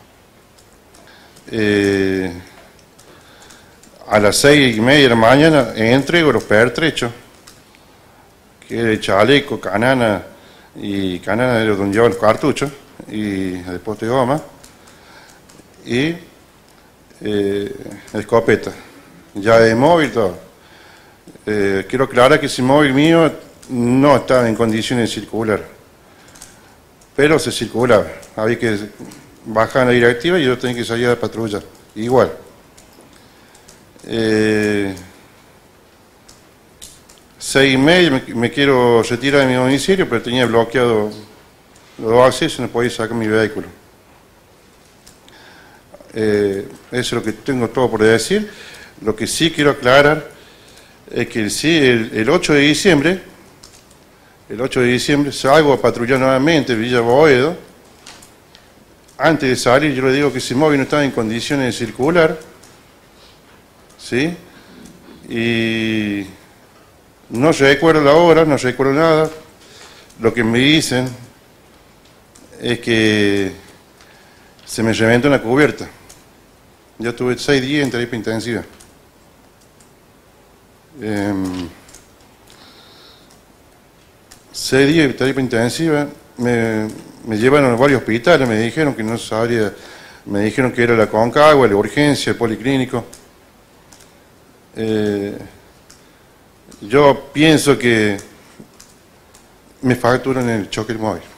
Eh, a las seis y media de la mañana entrego los pertrechos, que era el chaleco, canana, y canana era donde llevan los cartuchos, y después de goma, y eh, escopeta, ya de móvil, todo. Eh, quiero aclarar que ese móvil mío no estaba en condiciones de circular, pero se circulaba, había que bajar la directiva y yo tenía que salir a la patrulla, igual. Eh, seis y media me, me quiero retirar de mi domicilio, pero tenía bloqueado los dos accesos y no podía sacar mi vehículo. Eh, eso es lo que tengo todo por decir. Lo que sí quiero aclarar es que el, sí, el, el ocho de diciembre, el ocho de diciembre salgo a patrullar nuevamente Villa Boedo. Antes de salir yo le digo que ese móvil no estaba en condiciones de circular, ¿sí? Y no recuerdo la hora, no recuerdo nada. Lo que me dicen es que se me reventó una cubierta. Ya tuve seis días en terapia intensiva. Eh, seis días de terapia intensiva, me, me llevaron a varios hospitales, me dijeron que no sabría, me dijeron que era la Concagua, la urgencia, el policlínico. Eh, yo pienso que me facturan el choque del móvil.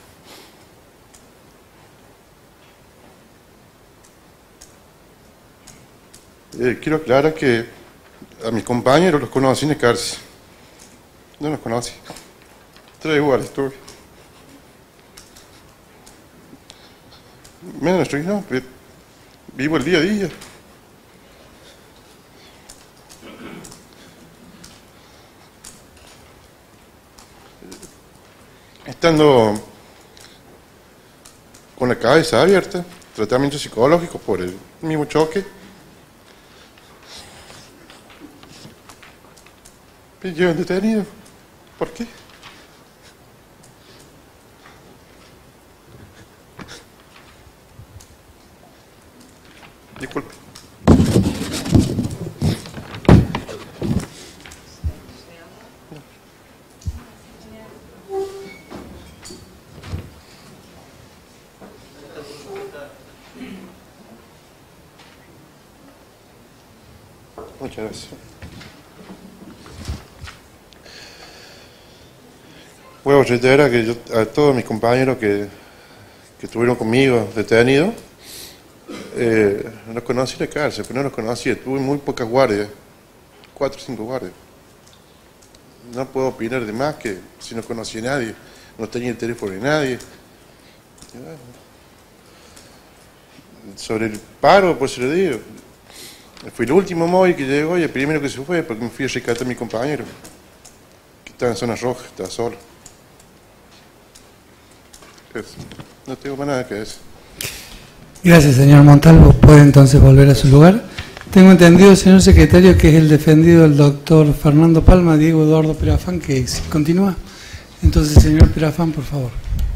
Eh, quiero aclarar que a mis compañeros los conocí en la cárcel. No los conocí. Tres iguales estuve. Menos estoy, no, vivo el día a día. Estando con la cabeza abierta, tratamiento psicológico por el mismo choque. Me llevan detenido. ¿Por qué? Disculpe. Muchas gracias. Bueno, reiterar que yo, a todos mis compañeros que, que estuvieron conmigo detenidos, eh, los conocí en la cárcel, pero no los conocía, tuve muy pocas guardias, cuatro o cinco guardias. No puedo opinar de más que si no conocía a nadie, no tenía el teléfono de nadie. Bueno, sobre el paro, pues se lo digo, fui el último móvil que llegó y el primero que se fue porque me fui a rescatar a mi compañero, que estaba en zona roja, estaba solo. Eso. No tengo más nada que decir. Gracias, señor Montalvo. Puede entonces volver a su lugar. Tengo entendido, señor secretario, que es el defendido del doctor Fernando Palma, Diego Eduardo Perafán, que continúa. Entonces, señor Perafán, por favor.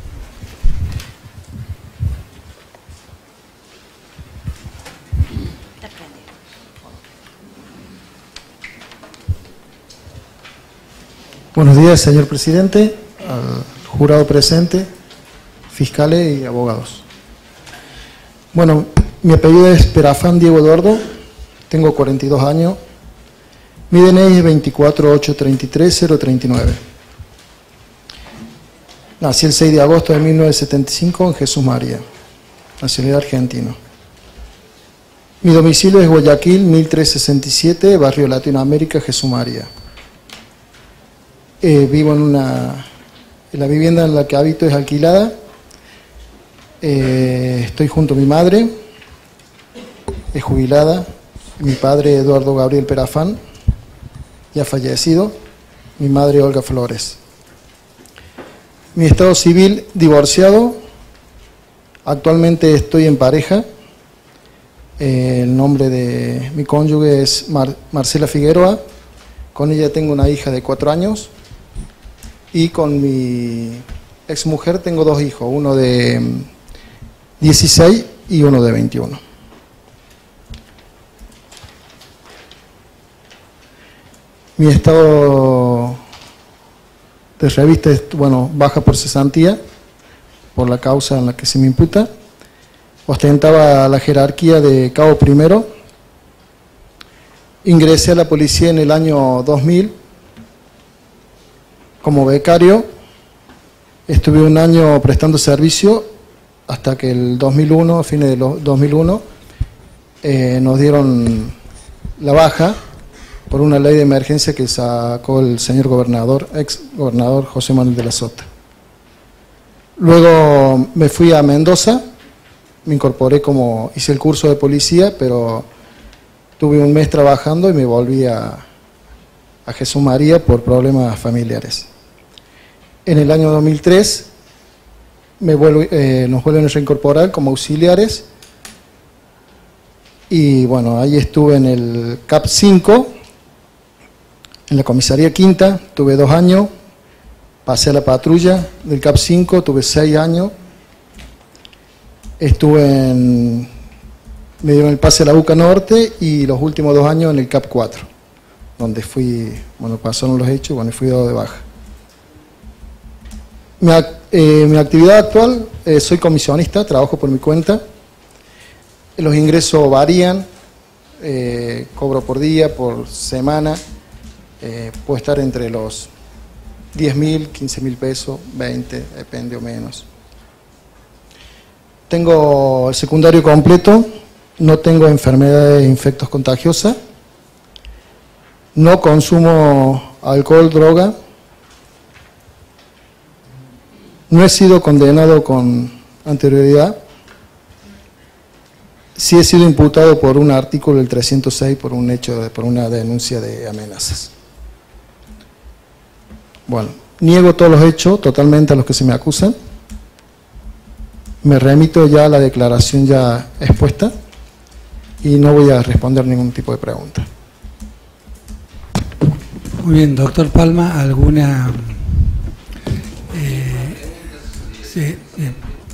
Buenos días, señor presidente, al jurado presente, fiscales y abogados. Bueno, mi apellido es Perafán Diego Eduardo, tengo cuarenta y dos años, mi D N I es veinticuatro ocho treinta y tres cero treinta y nueve. Nací el seis de agosto de mil novecientos setenta y cinco en Jesús María, nacionalidad argentino. Mi domicilio es Guayaquil, mil trescientos sesenta y siete, barrio Latinoamérica, Jesús María. Eh, vivo en una... La vivienda en la que habito es alquilada. Eh, estoy junto a mi madre, es jubilada. Mi padre, Eduardo Gabriel Perafán, ya fallecido. Mi madre, Olga Flores. Mi estado civil, divorciado. Actualmente estoy en pareja. Eh, el nombre de mi cónyuge es Mar- Marcela Figueroa. Con ella tengo una hija de cuatro años. Y con mi exmujer tengo dos hijos, uno de dieciséis y uno de veintiuno. Mi estado de revista es, bueno, baja por cesantía, por la causa en la que se me imputa. Ostentaba la jerarquía de cabo primero. Ingresé a la policía en el año dos mil. Como becario, estuve un año prestando servicio hasta que el dos mil uno, a fines del dos mil uno, eh, nos dieron la baja por una ley de emergencia que sacó el señor gobernador, ex gobernador José Manuel de la Sota. Luego me fui a Mendoza, me incorporé como, hice el curso de policía, pero tuve un mes trabajando y me volví a, a Jesús María por problemas familiares. En el año dos mil tres me vuelvo, eh, nos vuelven a reincorporar como auxiliares y bueno, ahí estuve en el C A P cinco, en la comisaría quinta, tuve dos años, pasé a la patrulla del C A P cinco, tuve seis años, estuve en, me dieron el pase a la UCA Norte y los últimos dos años en el C A P cuatro, donde fui, bueno, pasaron los hechos, bueno, fui dado de baja. Mi, eh, mi actividad actual, eh, soy comisionista, trabajo por mi cuenta. Los ingresos varían, eh, cobro por día, por semana, eh, puede estar entre los diez mil, quince mil pesos, veinte, depende o menos. Tengo el secundario completo, no tengo enfermedades e infectos contagiosas, no consumo alcohol, droga. No he sido condenado con anterioridad. Sí he sido imputado por un artículo del trescientos seis por un hecho, de, por una denuncia de amenazas. Bueno, niego todos los hechos totalmente a los que se me acusan. Me remito ya a la declaración ya expuesta y no voy a responder ningún tipo de pregunta. Muy bien, doctor Palma, ¿alguna...? Sí, bien.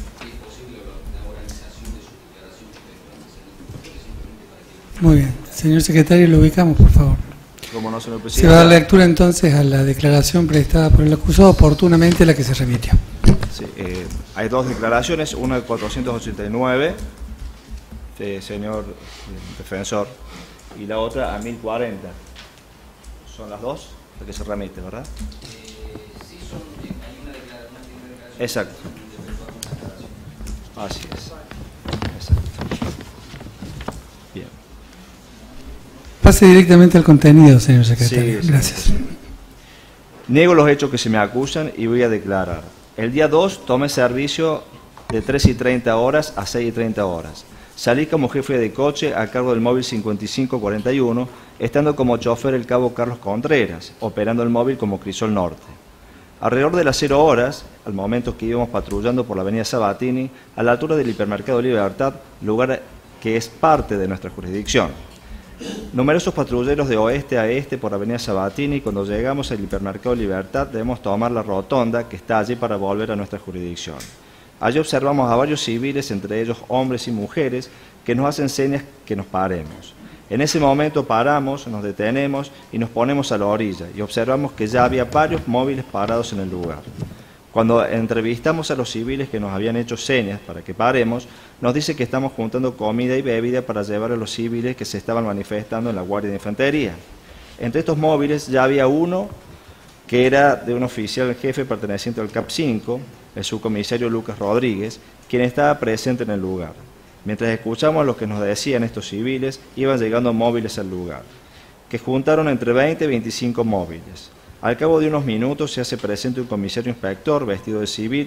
Muy bien. Señor secretario, lo ubicamos, por favor. Como no, señor Se presidente. va a dar lectura entonces a la declaración prestada por el acusado, oportunamente a la que se remitió. Sí, eh, hay dos declaraciones, una de cuatrocientos ochenta y nueve, de señor defensor, y la otra a mil cuarenta. ¿Son las dos? La que se remite, ¿verdad? Exacto. Así es. Exacto. Bien. Pase directamente al contenido, señor secretario. Sí, Gracias. sí. Niego los hechos que se me acusan y voy a declarar. El día dos tomé servicio de tres y treinta horas a seis y treinta horas. Salí como jefe de coche a cargo del móvil cincuenta y cinco cuarenta y uno, estando como chofer el cabo Carlos Contreras, operando el móvil como Crisol Norte. Alrededor de las cero horas, al momento que íbamos patrullando por la avenida Sabatini, a la altura del hipermercado Libertad, lugar que es parte de nuestra jurisdicción. Numerosos patrulleros de oeste a este por avenida Sabatini, cuando llegamos al hipermercado Libertad debemos tomar la rotonda que está allí para volver a nuestra jurisdicción. Allí observamos a varios civiles, entre ellos hombres y mujeres, que nos hacen señas que nos paremos. En ese momento paramos, nos detenemos y nos ponemos a la orilla y observamos que ya había varios móviles parados en el lugar. Cuando entrevistamos a los civiles que nos habían hecho señas para que paremos, nos dice que estamos juntando comida y bebida para llevar a los civiles que se estaban manifestando en la Guardia de Infantería. Entre estos móviles ya había uno que era de un oficial jefe perteneciente al C A P cinco, el subcomisario Lucas Rodríguez, quien estaba presente en el lugar. Mientras escuchamos lo que nos decían estos civiles, iban llegando móviles al lugar, que juntaron entre veinte y veinticinco móviles. Al cabo de unos minutos se hace presente un comisario inspector vestido de civil,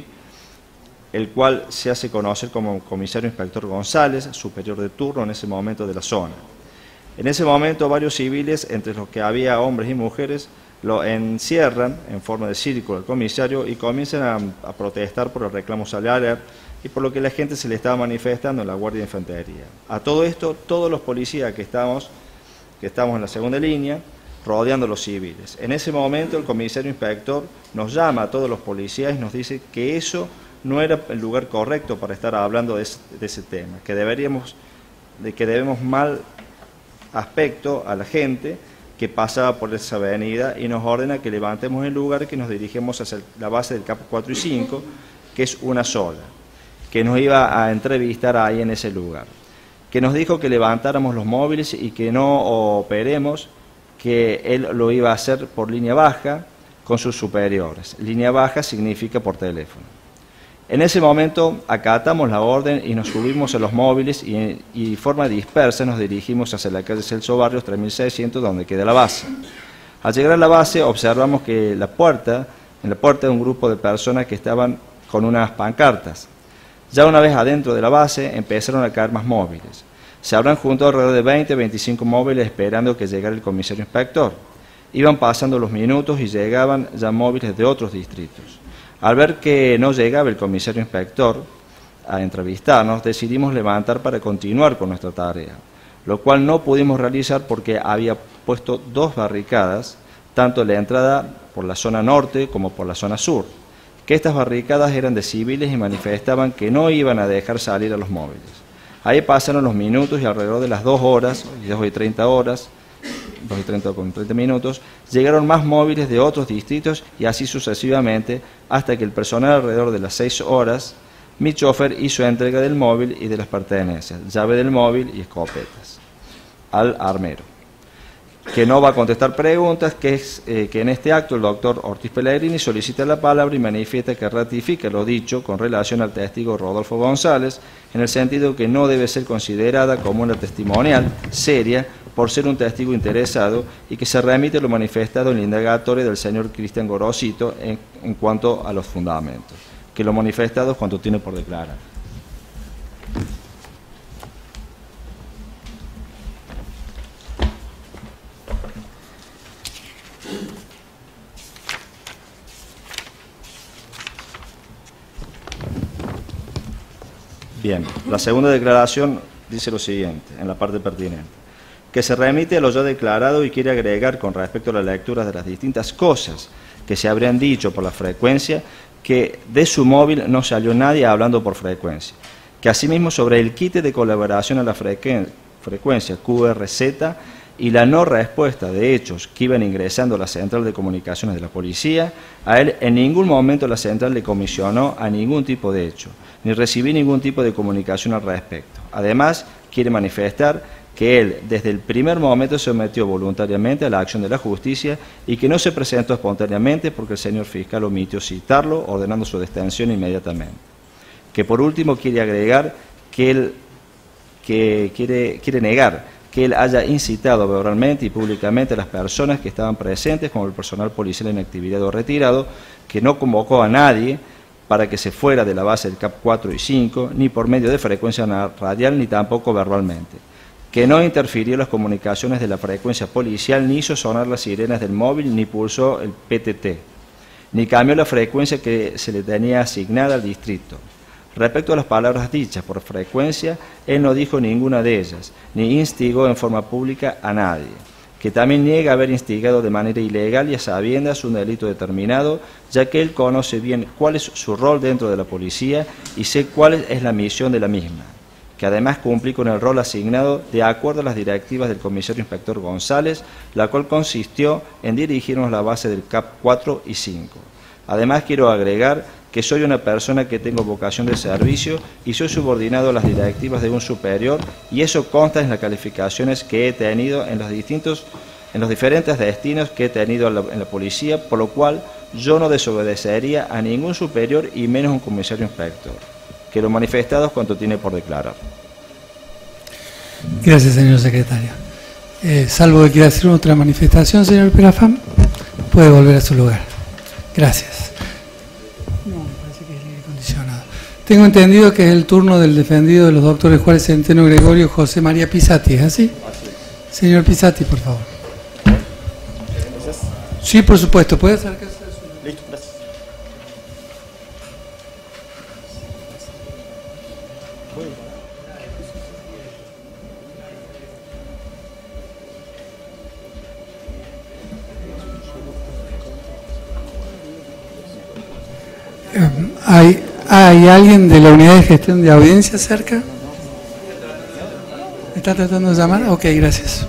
el cual se hace conocer como comisario inspector González, superior de turno en ese momento de la zona. En ese momento varios civiles, entre los que había hombres y mujeres, lo encierran en forma de círculo al comisario y comienzan a, a protestar por el reclamo salarial y por lo que la gente se le estaba manifestando en la Guardia de Infantería. A todo esto, todos los policías que estamos, que estamos en la segunda línea, rodeando a los civiles. En ese momento el comisario inspector nos llama a todos los policías y nos dice que eso no era el lugar correcto para estar hablando de ese, de ese tema, que deberíamos, de que debemos mal aspecto a la gente que pasaba por esa avenida y nos ordena que levantemos el lugar y que nos dirigimos hacia la base del C A P cuatro y cinco, que es una sola, que nos iba a entrevistar ahí en ese lugar, que nos dijo que levantáramos los móviles y que no operemos, que él lo iba a hacer por línea baja con sus superiores. Línea baja significa por teléfono. En ese momento acatamos la orden y nos subimos a los móviles y, y de forma dispersa nos dirigimos hacia la calle Celso Barrios tres mil seiscientos, donde queda la base. Al llegar a la base observamos que la puerta, en la puerta de un grupo de personas que estaban con unas pancartas. Ya una vez adentro de la base empezaron a caer más móviles. Se habrán juntado alrededor de veinte a veinticinco móviles esperando que llegara el comisario inspector. Iban pasando los minutos y llegaban ya móviles de otros distritos. Al ver que no llegaba el comisario inspector a entrevistarnos, decidimos levantar para continuar con nuestra tarea, lo cual no pudimos realizar porque había puesto dos barricadas, tanto en la entrada por la zona norte como por la zona sur, que estas barricadas eran de civiles y manifestaban que no iban a dejar salir a los móviles. Ahí pasaron los minutos y alrededor de las dos horas, dos y treinta horas, dos y treinta con treinta minutos, llegaron más móviles de otros distritos y así sucesivamente, hasta que el personal alrededor de las seis horas, mi chofer hizo entrega del móvil y de las pertenencias, llave del móvil y escopetas, al armero, que no va a contestar preguntas, que es eh, que en este acto el doctor Ortiz Pellegrini solicita la palabra y manifiesta que ratifica lo dicho con relación al testigo Rodolfo González, en el sentido que no debe ser considerada como una testimonial seria por ser un testigo interesado y que se remite lo manifestado en la indagatoria del señor Cristian Gorosito en, en cuanto a los fundamentos, que lo manifestado es cuanto tiene por declarar. Bien, la segunda declaración dice lo siguiente, en la parte pertinente, que se remite a lo ya declarado y quiere agregar con respecto a la lectura de las distintas cosas que se habrían dicho por la frecuencia, que de su móvil no salió nadie hablando por frecuencia, que asimismo sobre el quite de colaboración a la frecuencia Q R Z y la no respuesta de hechos que iban ingresando a la central de comunicaciones de la policía, a él en ningún momento la central le comisionó a ningún tipo de hecho, ni recibí ningún tipo de comunicación al respecto. Además, quiere manifestar que él desde el primer momento se sometió voluntariamente a la acción de la justicia y que no se presentó espontáneamente porque el señor fiscal omitió citarlo, ordenando su detención inmediatamente. Que por último quiere agregar que él que quiere, quiere negar que él haya incitado verbalmente y públicamente a las personas que estaban presentes, como el personal policial en actividad o retirado, que no convocó a nadie para que se fuera de la base del C A P cuatro y cinco, ni por medio de frecuencia radial, ni tampoco verbalmente, que no interfirió en las comunicaciones de la frecuencia policial, ni hizo sonar las sirenas del móvil, ni pulsó el P T T, ni cambió la frecuencia que se le tenía asignada al distrito. Respecto a las palabras dichas por frecuencia, él no dijo ninguna de ellas, ni instigó en forma pública a nadie, que también niega haber instigado de manera ilegal y a sabiendas un delito determinado, ya que él conoce bien cuál es su rol dentro de la policía y sé cuál es la misión de la misma, que además cumplí con el rol asignado de acuerdo a las directivas del comisario inspector González, la cual consistió en dirigirnos a la base del C A P cuatro y cinco. Además quiero agregar que soy una persona que tengo vocación de servicio y soy subordinado a las directivas de un superior, y eso consta en las calificaciones que he tenido en los distintos, en los diferentes destinos que he tenido en la, en la policía, por lo cual yo no desobedecería a ningún superior y menos a un comisario inspector. Que lo manifestado es cuanto tiene por declarar. Gracias, señor secretario. Eh, salvo que quiera hacer otra manifestación, señor Perafán, puede volver a su lugar. Gracias. No, me parece que es libre condicionado. Tengo entendido que es el turno del defendido de los doctores Juárez Centeno Gregorio José María Pisati, ¿es así? Así. Señor Pisati, por favor. Sí, por supuesto. ¿Puede acercarse a su... Listo, gracias. ¿Hay, ¿Hay alguien de la unidad de gestión de audiencia cerca? ¿Está tratando de llamar? Ok, gracias.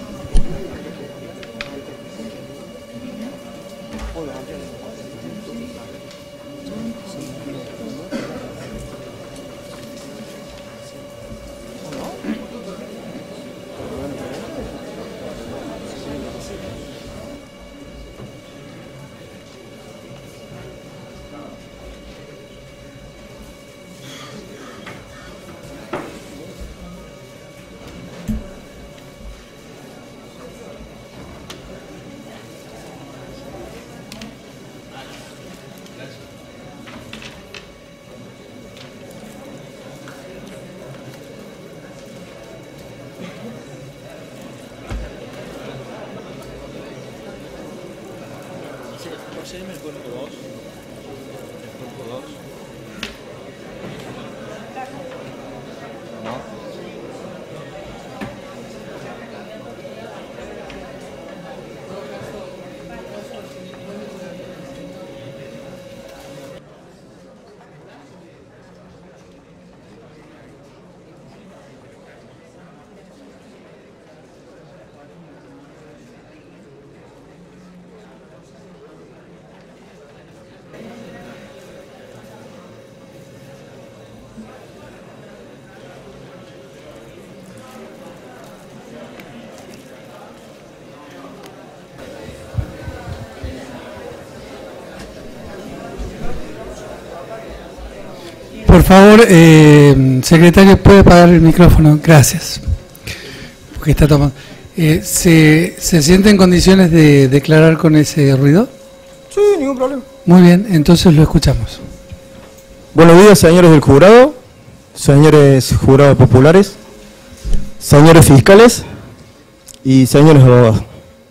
Procedeme el cuerpo dos. El cuerpo dos. ¿No? Por favor, eh, secretario, ¿puede apagar el micrófono? Gracias. Porque está tomando. Eh, ¿se, ¿Se siente en condiciones de declarar con ese ruido? Sí, ningún problema. Muy bien, entonces lo escuchamos. Buenos días, señores del jurado, señores jurados populares, señores fiscales y señores abogados.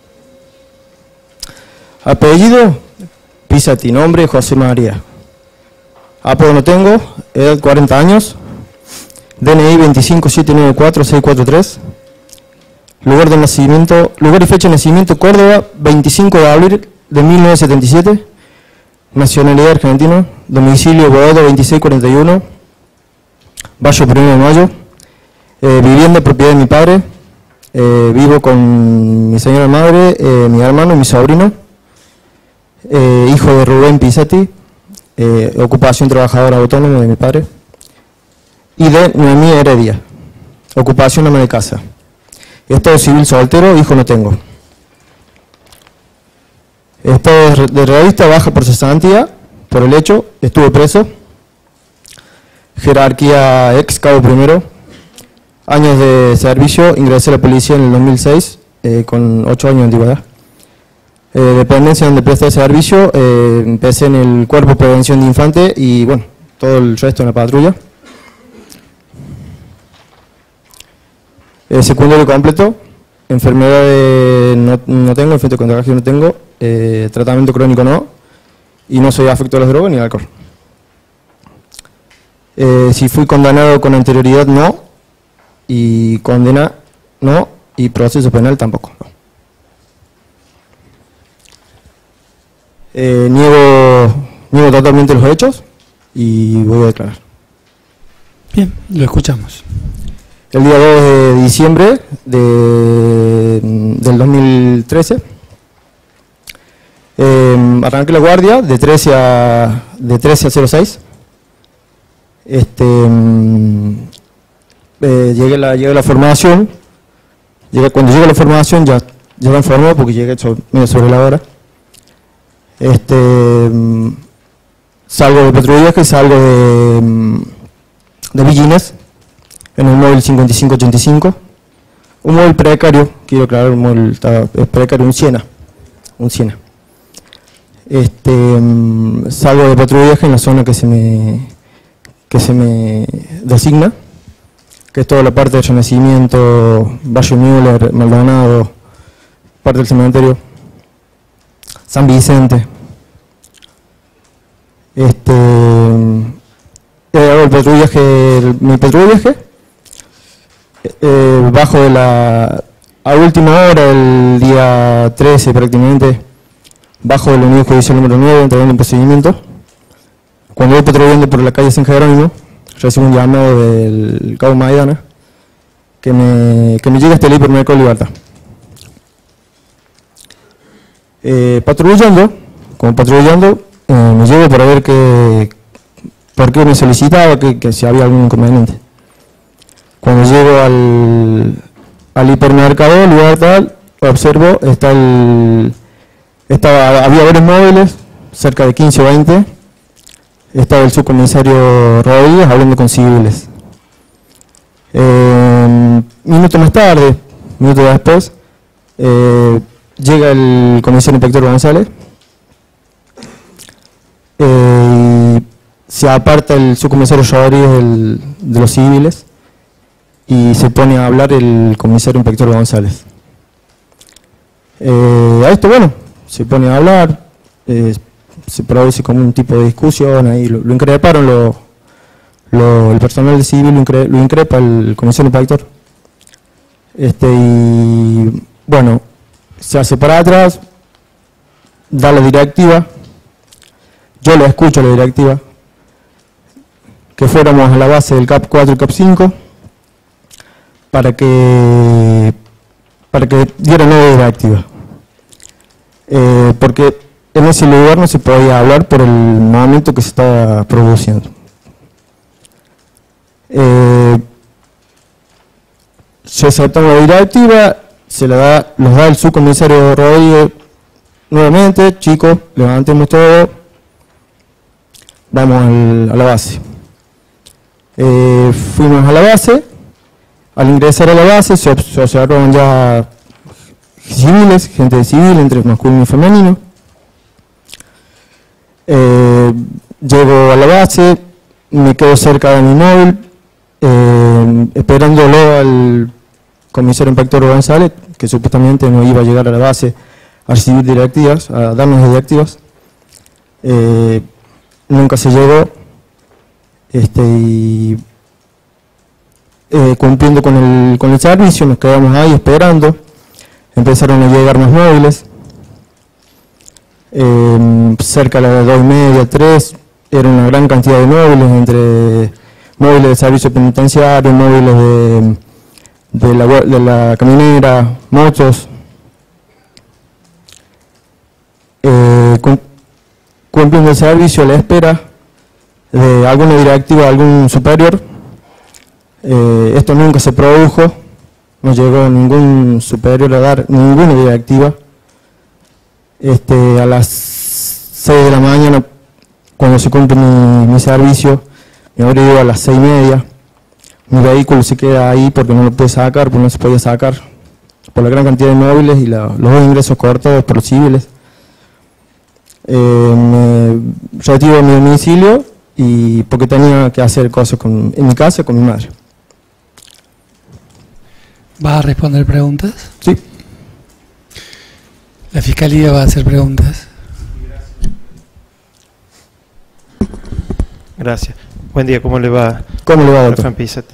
Apellido, Pisati, nombre, José María. Apodo no tengo, edad cuarenta años, D N I veinticinco siete nueve cuatro seis cuatro tres, lugar de nacimiento, lugar y fecha de nacimiento Córdoba, veinticinco de abril de mil novecientos setenta y siete, nacionalidad argentina, domicilio Boedo veintiséis cuarenta y uno, Valle primero de Mayo, eh, vivienda propiedad de mi padre, eh, vivo con mi señora madre, eh, mi hermano y mi sobrino, eh, hijo de Rubén Pisati. Eh, ocupación trabajadora autónoma de mi padre, y de Noemí Heredia, ocupación ama de casa. Estado civil soltero, hijo no tengo. Estado de revista baja por cesantía, por el hecho, estuve preso. Jerarquía ex cabo primero. Años de servicio, ingresé a la policía en el dos mil seis, eh, con ocho años de antigüedad. Eh, dependencia donde presté servicio, eh, empecé en el Cuerpo de Prevención de Infante y bueno, todo el resto en la patrulla. Eh, secundario completo, enfermedades no, no tengo, efecto de contagio no tengo, eh, tratamiento crónico no, y no soy afecto a las drogas ni al alcohol. Eh, si fui condenado con anterioridad, no, y condena, no, y proceso penal tampoco. No. Eh, niego, niego totalmente los hechos y voy a declarar. Bien, lo escuchamos. El día dos de diciembre de, del dos mil trece, eh, arranqué la guardia de trece a, de trece a cero seis. Este, eh, llegué, a la, llegué a la formación, llegué, cuando llegué a la formación ya, ya me informó porque llegué sobre, medio sobre la hora. Este, salgo de patrullaje, salgo de, de Villines, en el móvil cincuenta y cinco ochenta y cinco, un móvil precario, quiero aclarar, un móvil estaba, es precario, un Siena, un Siena. Este, salgo de patrullaje en la zona que se me, que se me designa, que es toda la parte del Renacimiento, Barrio Müller, Maldonado, parte del cementerio, San Vicente. Este, hago el patrullaje, el, mi patrullaje, eh, bajo de la, a última hora, el día trece prácticamente, bajo de la unidad judicial número nueve, entrando en procedimiento. Cuando voy patrullando por la calle San Jerónimo, recibo un llamado del cabo Maidana, que me, que me llega hasta el hipermercado Libertad. Eh, patrullando, como patrullando, eh, me llevo para ver que, por qué me solicitaba, que, que si había algún inconveniente. Cuando llego al, al hipermercado Libertad, observo, está el, estaba, había varios móviles, cerca de quince o veinte, estaba el subcomisario Rodríguez hablando con civiles. Eh, minutos más tarde, minutos después, eh, llega el comisario inspector González, eh, y se aparta el subcomisario Rodríguez del, de los civiles y se pone a hablar el comisario inspector González. Eh, a esto, bueno, se pone a hablar, eh, se produce como un tipo de discusión, ahí lo, lo increparon, lo, lo, el personal de civil lo, incre, lo increpa el comisario inspector. Este, y bueno, se hace para atrás, da la directiva, yo le escucho a la directiva, que fuéramos a la base del C A P cuatro y C A P cinco para que, para que dieran nueva directiva. Eh, porque en ese lugar no se podía hablar por el momento que se estaba produciendo. Eh, se acepta la directiva, se la da, los da el subcomisario Rodríguez nuevamente, chicos, levantemos todo, vamos al, a la base. Eh, fuimos a la base, al ingresar a la base se, se observaron ya civiles, gente de civil, entre masculino y femenino. Eh, llego a la base, me quedo cerca de mi móvil, eh, esperándolo al comisario inspector González, que supuestamente no iba a llegar a la base a recibir directivas, a darnos directivas. Eh, nunca se llegó, este, y eh, cumpliendo con el, con el servicio, nos quedamos ahí esperando. Empezaron a llegar más móviles, eh, cerca de las dos y media, tres, era una gran cantidad de móviles, entre móviles de servicio penitenciario, móviles de, de, la, de la caminera, motos. Eh, cumpliendo el servicio a la espera de alguna directiva de algún superior. Eh, esto nunca se produjo. No llegó ningún superior a dar ninguna directiva. Este, a las seis de la mañana, cuando se cumple mi, mi servicio, me habré ido a las seis y media. Mi vehículo se queda ahí porque no lo pude sacar, porque no se podía sacar, por la gran cantidad de móviles y la, los dos ingresos cortados por los civiles. Eh, me retiro de mi domicilio y porque tenía que hacer cosas con, en mi casa con mi madre. ¿Va a responder preguntas? Sí. La Fiscalía va a hacer preguntas. Gracias. Buen día, ¿cómo le va? ¿Cómo le va, doctor? Rafael Pisati.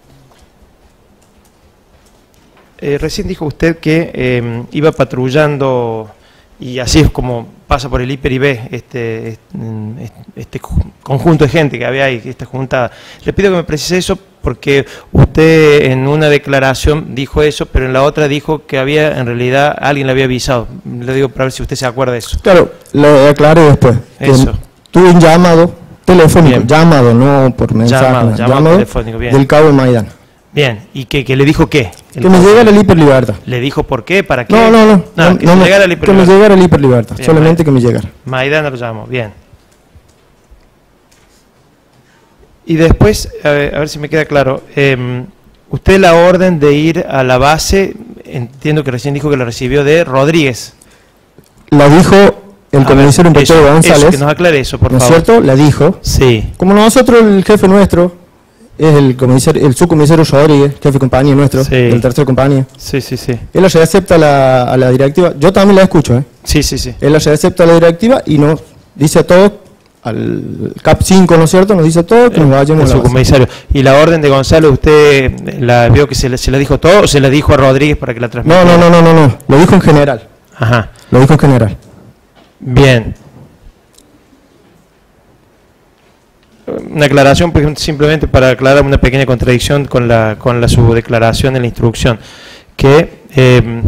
Eh, recién dijo usted que eh, iba patrullando, y así es como pasa por el hiper y ve este, este, este conjunto de gente que había ahí, esta junta. Le pido que me precise eso porque usted en una declaración dijo eso, pero en la otra dijo que había, en realidad, alguien le había avisado. Le digo para ver si usted se acuerda de eso. Claro, lo aclaré después. Eso. Tuve un llamado telefónico, Bien. llamado, no por mensaje, Llamado, no, llamado llamado telefónico, bien. del cabo de Maidana. Bien, ¿y que, que le dijo qué? El Que me cabo. llegara la hiperlibertad. ¿Le dijo por qué? ¿Para qué? No, no, no. No, no, que no se me- llegara la que me hiperlibertad. llegara la hiperlibertad, Bien, solamente Ma- que me llegara. Maidana lo llamó, bien. Y después, a ver, a ver si me queda claro, eh, usted la orden de ir a la base, entiendo que recién dijo que la recibió de Rodríguez. La dijo el A comisario ver, inspector eso, González. eso, que nos aclare eso, por ¿No es favor. cierto? La dijo. Sí. Como nosotros, el jefe nuestro es el comisario, el subcomisario Rodríguez, jefe de compañía nuestro, Sí. del tercer compañía. Sí, sí, sí. Él la acepta a la, a la directiva. Yo también la escucho, ¿eh? Sí, sí, sí. Él la acepta a la directiva y nos dice a todos, al C A P cinco, ¿no es cierto? Nos dice a todos que nos vayamos El a la base. subcomisario. ¿Y la orden de Gonzalo, usted la vio que se le, se la dijo todo o se la dijo a Rodríguez para que la transmitiera? No, no, no, no, no, no. Lo dijo en general. Ajá. Lo dijo en general. Bien. Una aclaración, por ejemplo, simplemente para aclarar una pequeña contradicción con la con la su declaración en la instrucción, que eh,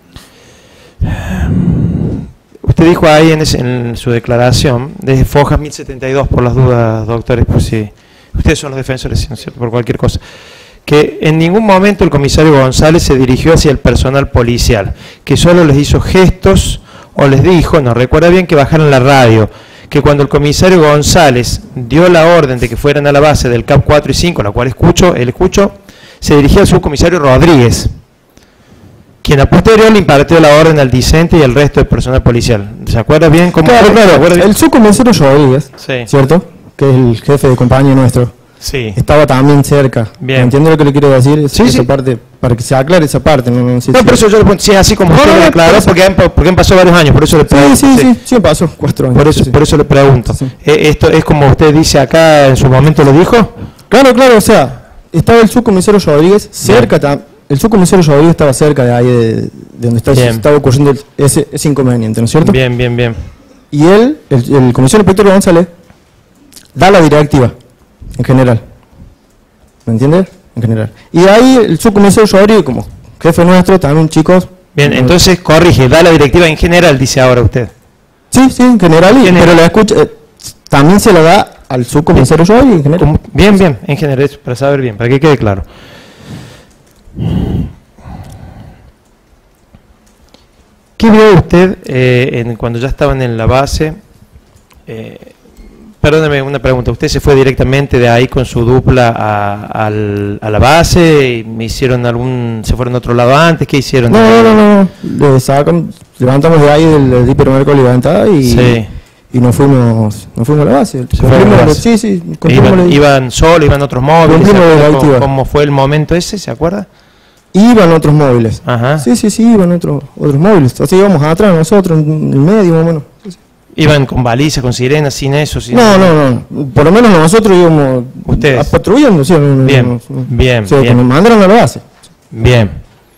usted dijo ahí en, ese- en su declaración, desde Fojas mil setenta y dos, por las dudas, doctores, por si ustedes son los defensores, ¿no es cierto?, por cualquier cosa, que en ningún momento el comisario González se dirigió hacia el personal policial, que solo les hizo gestos o les dijo, no recuerda bien, que bajaran la radio, que cuando el comisario González dio la orden de que fueran a la base del C A P cuatro y cinco, la cual escucho, él escuchó, se dirigía al subcomisario Rodríguez, quien a posterior le impartió la orden al discente y al resto del personal policial. ¿Se acuerda bien cómo Claro, fue? ¿Se claro. acuerda bien? El subcomisario Rodríguez, Sí. ¿cierto? Que es el jefe de compañía nuestro. Sí. Estaba también cerca. Bien. ¿Entiende lo que le quiero decir? Es- Sí, esa sí. parte, para que se aclare esa parte. No, no sé No, si- por eso yo le pregunto, si es así como No, usted no, lo no, declaró, por eso. porque han, porque han pasado varios años, por eso le Sí, pregunto. sí, sí, sí, pasó cuatro años. Por eso, sí. por eso le pregunto. Sí. Eh, ¿Esto es como usted dice acá, en su momento lo dijo? Claro, claro, o sea, estaba el subcomisario Rodríguez cerca, tam- el subcomisario Rodríguez estaba cerca de ahí, de, de donde está, Bien. estaba ocurriendo el- ese, ese inconveniente, ¿no es cierto? Bien, bien, bien. Y él, el, el comisario inspector González, da la directiva, en general. ¿Me entiendes? En general. Y de ahí el subcomisario Rodríguez, como jefe nuestro, también chicos. Bien, no- entonces corrige, da la directiva en general, dice ahora usted. Sí, sí, en general, y- pero la escucha, eh, también se la da al subcomisario Rodríguez, en general. Como- Bien, bien, en general, eso, para saber bien, para que quede claro. ¿Qué vio usted eh, en, cuando ya estaban en la base? Eh, perdóneme una pregunta, ¿usted se fue directamente de ahí con su dupla a, al- a la base? ¿Y hicieron algún, se fueron a otro lado antes? ¿Qué hicieron? No, no, no, no. Le sacan, levantamos de ahí del, del hipermercado Libertad y, Sí. y nos fuimos, nos fuimos a la base. Se fueron a la Cumplimos- base. Sí, sí, cumplimos ¿Iban, la- iban solos, iban otros móviles? ¿Se Cumplimos la acuerda cómo, directiva. cómo fue el momento ese? ¿Se acuerda? Iban otros móviles. Ajá. Sí, sí, sí, iban otros otros móviles. O sea, íbamos atrás nosotros, en el medio más o menos. Sí, sí. ¿Iban con balizas, con sirenas, sin eso? Sin No, no, no. Por lo menos nosotros íbamos Ustedes. a- patrullando. Sí, no, no, Bien, no, no. bien, O sea, que bien. nos mandaron a la base. Bien.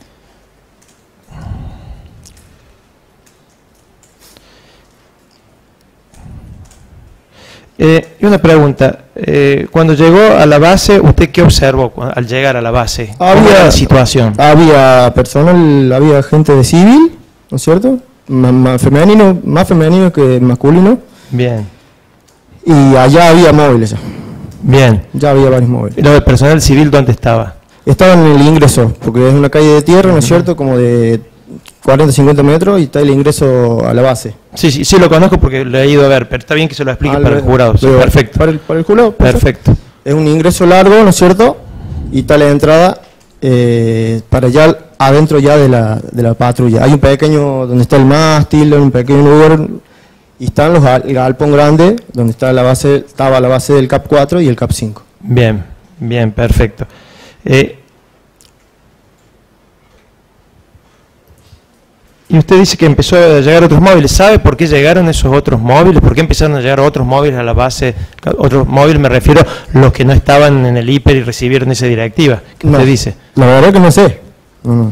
Eh, y una pregunta, eh, cuando llegó a la base, ¿usted qué observó cu- al llegar a la base? ¿Cómo era Había la situación? Había personal, había gente de civil, ¿no es cierto? Más, más femenino, más femenino que masculino. Bien, Y allá había móviles ya. bien. Ya había varios móviles. ¿Y lo del personal civil dónde estaba? Estaban en el ingreso, porque es una calle de tierra, ¿no es cierto? Como de cuarenta, cincuenta metros y está el ingreso a la base. Sí, sí, sí lo conozco porque lo he ido a ver, pero está bien que se lo explique Ah, para lo- el jurado. Sí, pero perfecto. Para el, para el jurado, Perfecto. Es un ingreso largo, ¿no es cierto? Y está la entrada eh, para allá adentro ya de la, de la patrulla. Hay un pequeño, donde está el mástil, un pequeño lugar, y están los gal- el galpón grande, donde está la base, estaba la base del C A P cuatro y el C A P cinco. Bien, bien, perfecto. Eh, Y usted dice que empezó a llegar otros móviles. ¿Sabe por qué llegaron esos otros móviles? ¿Por qué empezaron a llegar otros móviles a la base? Otros móviles, me refiero a los que no estaban en el hiper y recibieron esa directiva. ¿Qué No, usted dice? La verdad que no sé. No, no.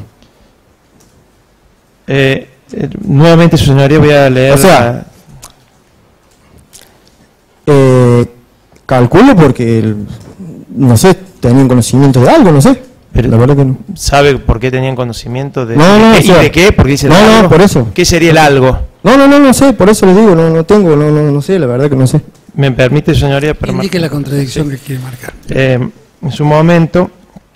Eh, eh, nuevamente, su señoría, voy a leer... O sea, la... eh, calculo porque, el- no sé, tenían conocimiento de algo, no sé. Pero, la verdad que no. ¿sabe por qué tenían conocimiento de, No, no, de o qué, sea, y de qué? Porque dice no, el no, algo. por eso. ¿Qué sería el algo? No, no, no, no sé, por eso le digo, no, no tengo, no, no, no sé, la verdad que no sé. ¿Me permite, señoría? Para Indique mar- la contradicción Sí. que quiere marcar. Eh, en su momento,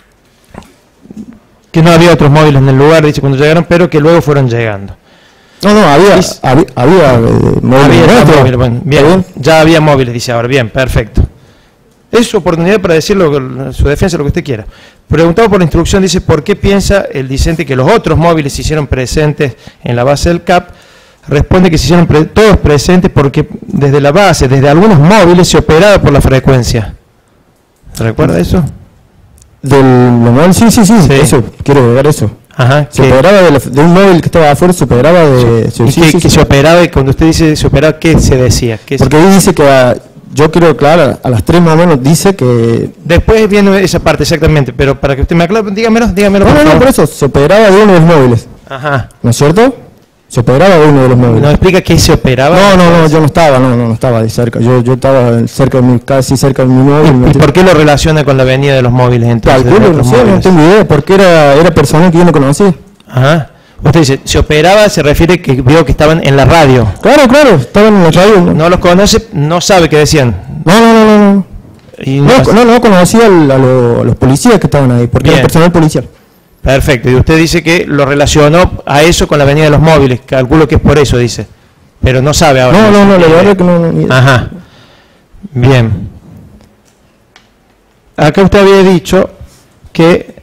que no había otros móviles en el lugar, dice, cuando llegaron, pero que luego fueron llegando. No, no, había, Dice- había, había, eh, móviles Había ya nuestros. móviles, bueno, bien, ¿Está bien? ya había móviles, dice ahora, bien, perfecto. Es su oportunidad para decir lo que- su defensa, lo que usted quiera. Preguntado por la instrucción, dice, ¿por qué piensa el discente que los otros móviles se hicieron presentes en la base del C A P? Responde que se hicieron pre- todos presentes porque desde la base, desde algunos móviles, se operaba por la frecuencia. ¿Se recuerda eso? Del móvil, sí, sí, sí, Sí. eso, quiero agregar eso. Ajá. Se que- operaba de, la- de un móvil que estaba afuera, se operaba de... sí, y sí, que, sí, que sí. se operaba, y cuando usted dice se operaba, ¿qué se decía? ¿Qué se- Porque ahí dice que, a- yo quiero aclarar, a las tres más o menos dice que... Después viene esa parte, exactamente, pero para que usted me aclare, dígamelo, dígamelo. No, por no, no, favor. por eso, se operaba de uno de los móviles, Ajá. ¿no es cierto? Se operaba de uno de los móviles. ¿Nos explica qué se operaba? No, no, no, yo no estaba, no, no, no estaba de cerca. Yo, yo estaba cerca de mi, casi cerca de mi móvil. ¿me ¿Y por entiendes? qué lo relaciona con la venida de los móviles entonces? de Calculo, no otros sé, no móviles? tengo idea, porque era, era personal que yo no conocía. Ajá. Usted dice, se operaba, se refiere que vio que estaban en la radio. Claro, claro, estaban en la radio. No, No los conoce, no sabe qué decían. no, no, no, no. Y No, no- no, no conocía al- a, lo- a los policías que estaban ahí, porque Bien. era personal policial. Perfecto. Y usted dice que lo relacionó a eso con la venida de los móviles. Calculo que es por eso, dice. Pero no sabe ahora. No, no, no, la Eh, verdad que no, no, ni idea. Ajá. Bien. Acá usted había dicho que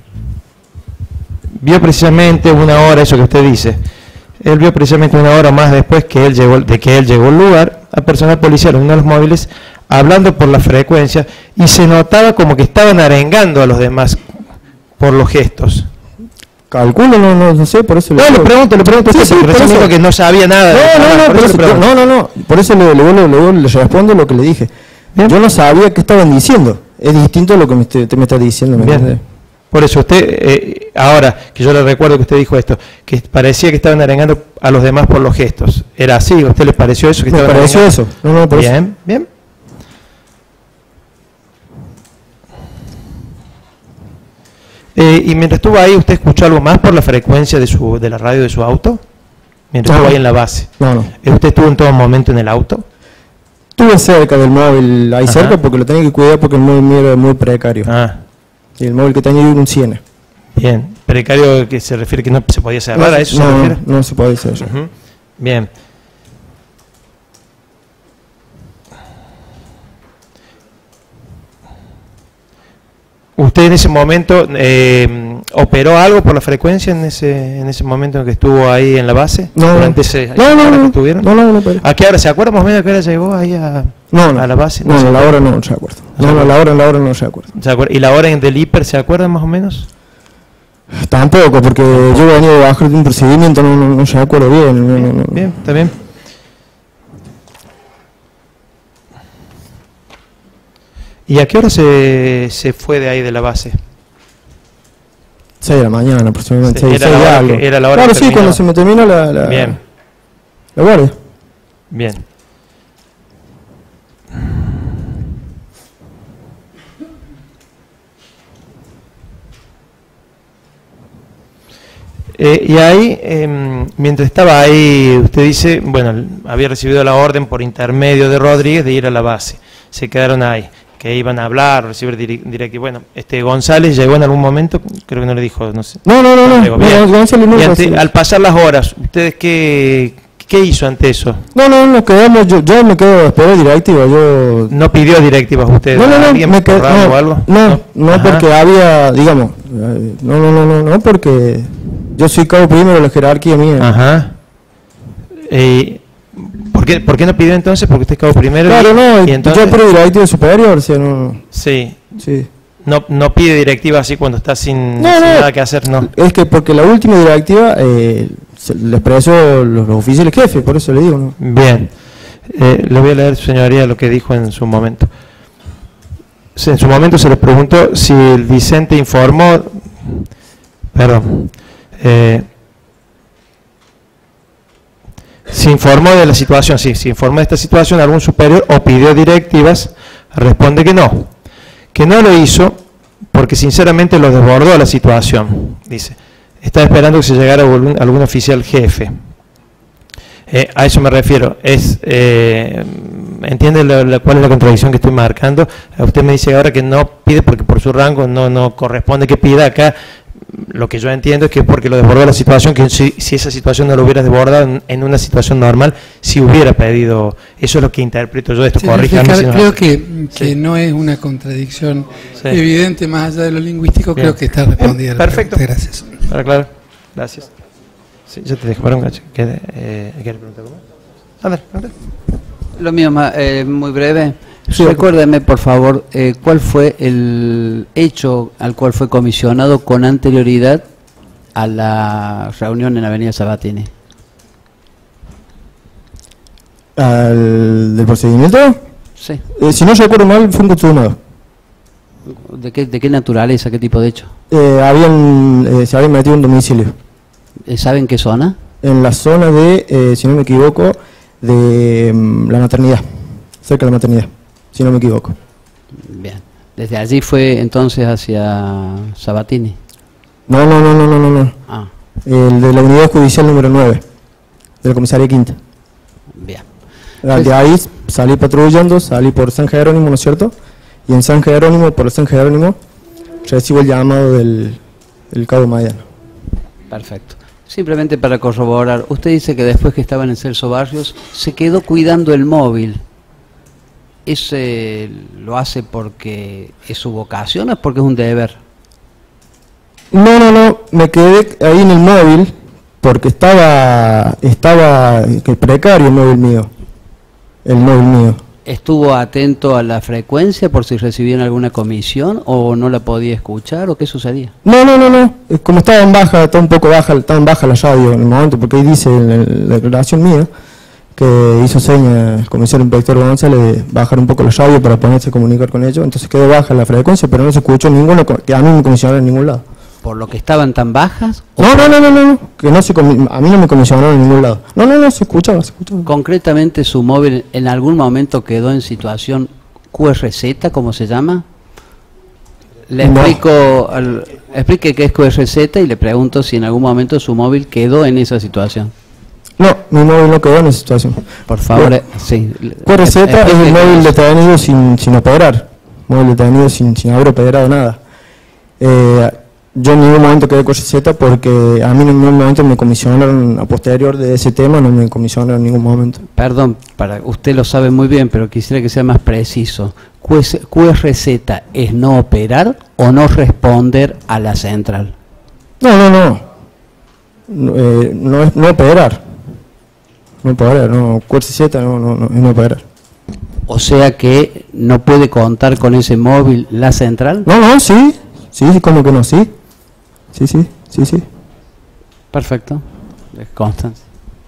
vio precisamente una hora, eso que usted dice, él vio precisamente una hora más después que él llegó, de que él llegó al lugar, a personal policial en uno de los móviles, hablando por la frecuencia, y se notaba como que estaban arengando a los demás por los gestos. Calculo, no, no, no sé, por eso No, le digo. pregunto, le pregunto a Sí, usted, sí, porque por recién eso. dijo que no sabía nada. de- No, no, no, por por eso eso, le pregunto. no, no, no, por eso le, le, le, le- le respondo lo que le dije. Bien. Yo no sabía qué estaban diciendo. Es distinto a lo que me, usted me está diciendo, ¿me Bien. entiende? Por eso usted, eh, ahora que yo le recuerdo que usted dijo esto, que parecía que estaban arengando a los demás por los gestos. ¿Era así? ¿A usted le pareció eso? Que Me estaban pareció arengando? eso. No, no, por eso. Bien, bien. Eh, y mientras estuvo ahí, ¿usted escuchó algo más por la frecuencia de su de la radio de su auto? Mientras No. estuvo ahí en la base. No, no. ¿Usted estuvo en todo momento en el auto? Estuve cerca del móvil, ahí Ajá. cerca, porque lo tenía que cuidar porque el móvil mío era muy precario. Ah, Y el móvil que tenía era un Siena. bien. Precario, que se refiere que no se podía cerrar, no, ¿a eso no, se no, refiere? no se puede hacer eso. Ujú. Bien. ¿Usted en ese momento eh, operó algo por la frecuencia en ese en ese momento en que estuvo ahí en la base? No, Durante ese no, esa no, hora que no, estuvieron. no, no, no, pero- ¿A qué hora se acuerda más o menos a qué hora llegó ahí a, no, no, a la base? No, se no, la acuerda. hora no se acuerdo. No se No, no, acuerda. la hora, la hora no se acuerdo. ¿Se acuerda? ¿Y la hora en del hiper se acuerda más o menos? Tampoco, porque yo venía de bajar de un procedimiento, no, no, no se acuerdo bien. No, no, no. Bien, está bien. ¿Y a qué hora se, se fue de ahí de la base? seis de la mañana aproximadamente. Sí, seis, era seis la de hora algo. que- era la hora claro, que sí, terminaba. cuando se me termina la, la, Bien, la guardia. bien. Eh, y ahí, em, mientras estaba ahí, usted dice, bueno, había recibido la orden por intermedio de Rodríguez de ir a la base. Se quedaron ahí, que iban a hablar, recibir direc- directivo. Bueno, este González llegó en algún momento, creo que no le dijo, no sé. No, no, no, no. Llegó, no, bien. Gonzalo no Y fue ante- así. al pasar las horas, ¿ustedes qué, qué hizo ante eso? No, no, nos quedamos, yo, yo me quedo a esperar directiva, yo... ¿No pidió directivas usted? No, no, no, ¿Alguien me por quedé- radio no, o algo? no, no, Ajá. porque había, digamos, eh, no, no, no, no, no, porque yo soy cabo primero de la jerarquía mía. Ajá. Eh, ¿por, qué, ¿Por qué no pidió entonces? Porque usted quedó primero. Claro, y, no, y yo entonces, pero directiva superior, o sea, no, sí, sí. no, no pide directiva así cuando está sin, No, sin no. nada que hacer, no. Es que porque la última directiva, eh, se, le expresó los, los oficiales jefes, por eso le digo, ¿no? Bien. Eh, le voy a leer, señoría, lo que dijo en su momento. En su momento se le preguntó si el Vicente informó, perdón, eh, si informó de la situación, sí, si informó de esta situación a algún superior o pidió directivas, responde que no, que no lo hizo porque sinceramente lo desbordó la situación, dice, estaba esperando que se llegara algún, algún oficial jefe. Eh, a eso me refiero, es, eh, ¿entiende la, la, cuál es la contradicción que estoy marcando? Usted me dice ahora que no pide porque por su rango no, no corresponde que pida. Acá lo que yo entiendo es que porque lo desbordó la situación, que si, si esa situación no lo hubiera desbordado en, en una situación normal, si hubiera pedido, eso es lo que interpreto yo de esto, sí, corríjame. Si no, creo que, que sí. no es una contradicción sí. evidente más allá de lo lingüístico. Bien. Creo que está respondida. Perfecto. Gracias. Para claro. Gracias. Sí, yo te dejo para un gacho. ¿Quieres eh, preguntar cómo? A ver, a ver. Lo mío, eh, muy breve. Sí, recuérdeme, por favor, eh, cuál fue el hecho al cual fue comisionado con anterioridad a la reunión en Avenida Sabatini. ¿Al del procedimiento? Sí. Eh, si no recuerdo mal, fue un consumado. ¿De qué, de qué naturaleza, qué tipo de hecho? Eh, habían, eh, se habían metido en domicilio. ¿Saben qué zona? En la zona de, eh, si no me equivoco, de um, la maternidad, cerca de la maternidad, si no me equivoco. Bien. ¿Desde allí fue entonces hacia Sabatini? No, no, no, no, no, no. no. Ah. El de la unidad judicial número nueve, de la comisaría Quinta. Bien. Pues, de ahí salí patrullando, salí por San Jerónimo, ¿no es cierto? Y en San Jerónimo, por San Jerónimo, recibo el llamado del, del cabo Maidano. Perfecto. Simplemente para corroborar, usted dice que después que estaba en Celso Barrios se quedó cuidando el móvil. ¿Ese lo hace porque es su vocación o es porque es un deber? No, no, no, me quedé ahí en el móvil porque estaba, estaba precario el móvil mío, el móvil mío. ¿Estuvo atento a la frecuencia por si recibían alguna comisión o no la podía escuchar o qué sucedía? No, no, no, no. Como estaba en baja, está un poco baja, estaba en baja la radio en el momento, porque ahí dice en la declaración mía que hizo seña el comisario inspector González de bajar un poco la radio para ponerse a comunicar con ellos, entonces quedó baja la frecuencia, pero no se escuchó ninguno que a mí me comisionaron en ningún lado. ¿Por lo que estaban tan bajas? No, no, no, no, no, que no se a mí no me comisionaron en ningún lado. No, no, no, se escuchaba, se escuchaba. Concretamente, su móvil en algún momento quedó en situación Q R Z, ¿cómo se llama? Le No. explico, al, explique qué es Q R Z y le pregunto si en algún momento su móvil quedó en esa situación. No, mi móvil no quedó en esa situación. Por favor, No. eh, sí. Q R Z es Explique el qué móvil es. detenido sin, sin operar, móvil detenido sin, sin haber operado nada. Eh, yo en ningún momento quedé Q R Z porque a mí en ningún momento me comisionaron, a posterior de ese tema, no me comisionaron en ningún momento. Perdón, para usted lo sabe muy bien, pero quisiera que sea más preciso. Q R Z es no operar o no responder a la central. No, no, no. No, eh, no es no operar. No operar, no. Q R Z no, no, no, es no operar. O sea que no puede contar con ese móvil la central. No, no, sí. Sí, sí, como que no, sí. Sí, sí, sí, sí. Perfecto. Constancia.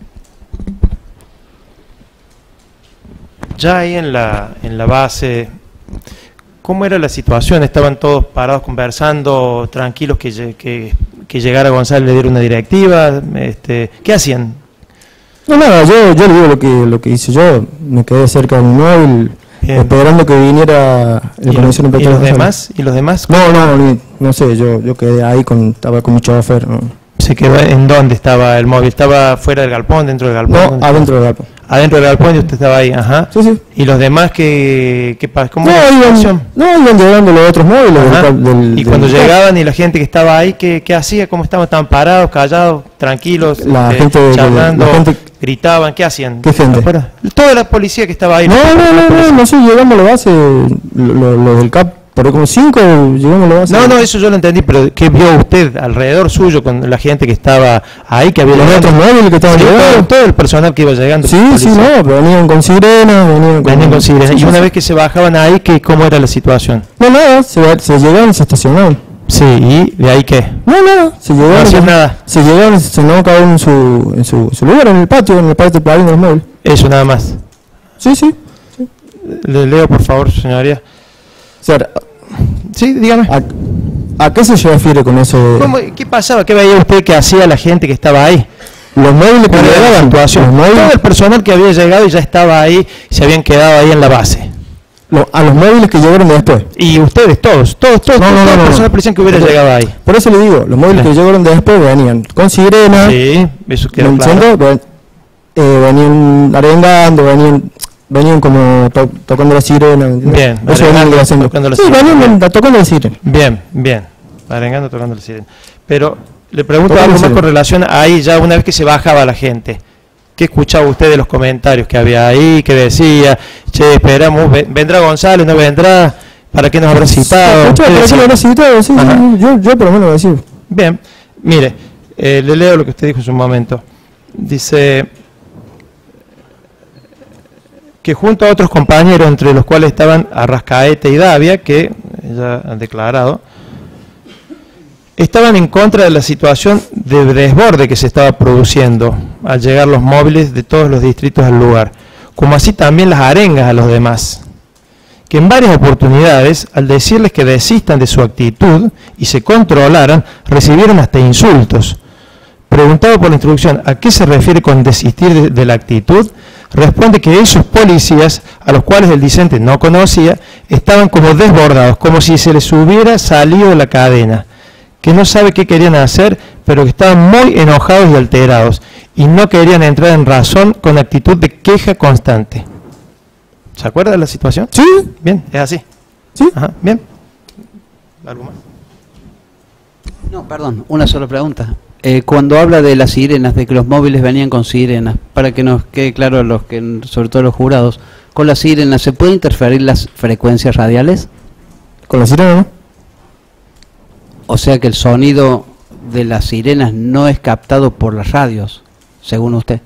Ya ahí en la, en la base, ¿cómo era la situación? ¿Estaban todos parados conversando, tranquilos que, lle- que, que llegara González y le diera una directiva? Este, ¿qué hacían? No, nada, yo, yo le digo lo que, lo que hice yo. Me quedé cerca de mi móvil, Bien. esperando que viniera el ¿Y, comisario los, y inspector los González. demás? ¿Y los demás? No, no, ni- no sé, yo, yo quedé ahí, con, estaba con mi chofer. No, ¿Se quedó en dónde estaba el móvil? ¿Estaba fuera del galpón, dentro del galpón? no ¿Dónde adentro del galpón. estaba? Adentro del galpón y usted estaba ahí, ajá. Sí, sí. ¿Y los demás qué, qué pasa? ¿Cómo No, era la iban, situación? no, iban llegando los otros móviles. del Ajá. cal- del- Y cuando del- llegaban y la gente que estaba ahí, ¿qué, qué hacía? ¿Cómo estaban? ¿Estaban parados, callados, tranquilos, La este, gente de- charlando, la gente- gritaban? ¿Qué hacían? ¿Qué gente? ¿Afuera? Toda la policía que estaba ahí. No, la- no, la no, policía. no, no sé, llegamos a la base, lo, lo- lo del C A P, por ahí como cinco, llegamos a la base. No, no, eso yo lo entendí, pero ¿qué vio usted alrededor suyo con la gente que estaba ahí, que había Los llegado? otros móviles que estaban Sí, llegando. todo, todo el personal que iba llegando. Sí, sí, policía. no, pero venían con sirenas, venían con... Venían con sirenas. Sí, Y sí, una sí. vez que se bajaban ahí, ¿qué, ¿cómo era la situación? No, nada, se, se llegaban y se estacionaban. Sí, ¿y de ahí qué? No, no, se No llegaron, hacían nada. se llegaron, se no cada uno en su, en su, su lugar, en el patio, en el patio de los móviles. Eso nada más. Sí, sí. Le leo, por favor, señoría. O sea, sí, dígame. ¿A, a qué se refiere con eso? De, ¿Cómo, ¿Qué pasaba? ¿Qué veía usted que hacía la gente que estaba ahí? Los móviles que ¿Cuál era la llegaban, situación? los móviles- Todo el personal que había llegado y ya estaba ahí, se habían quedado ahí en la base. lo- a los móviles que llegaron después. Y ustedes, todos, todos, todos, No, no, todas no, las no, personas no. parecían que hubiera Por- llegado ahí. Por eso le digo, los móviles Sí. que llegaron después venían con sirena, Sí, eso queda en el claro. centro, ven- eh, venían arengando, venían venían como to- tocando la sirena. ¿entiendes? Bien, Eso venían arengando, haciendo. tocando la Sí, sirena, venían bien. tocando la sirena. Bien, bien. Arengando, tocando el sirena. Pero le pregunto Tocando algo el más sirena. con relación a ahí, ya una vez que se bajaba la gente. ¿Qué escuchaba usted de los comentarios que había ahí? Que decía, che, esperamos, ve- ¿vendrá González? ¿No vendrá? ¿Para qué nos habrá citado? Escucha, ¿Qué ¿para qué decía? lo habrá citado? Sí, Ajá. sí, yo, yo por lo menos lo decía. Bien, mire, eh, le leo lo que usted dijo hace un momento. Dice que junto a otros compañeros, entre los cuales estaban Arrascaete y Davia, que ya han declarado, estaban en contra de la situación de desborde que se estaba produciendo al llegar los móviles de todos los distritos al lugar, como así también las arengas a los demás, que en varias oportunidades, al decirles que desistan de su actitud y se controlaran, recibieron hasta insultos. Preguntado por la instrucción a qué se refiere con desistir de, de la actitud, responde que esos policías, a los cuales el discente no conocía, estaban como desbordados, como si se les hubiera salido la cadena, que no sabe qué querían hacer, pero que estaban muy enojados y alterados, y no querían entrar en razón con actitud de queja constante. ¿Se acuerda de la situación? Sí. Bien, es así. Sí. Ajá, bien. ¿Algo más? No, perdón, una sola pregunta. Eh, cuando habla de las sirenas, de que los móviles venían con sirenas, para que nos quede claro a los que, sobre todo los jurados, con las sirenas, ¿se puede interferir las frecuencias radiales? Con la sirena, ¿no? O sea que el sonido de las sirenas no es captado por las radios, según usted.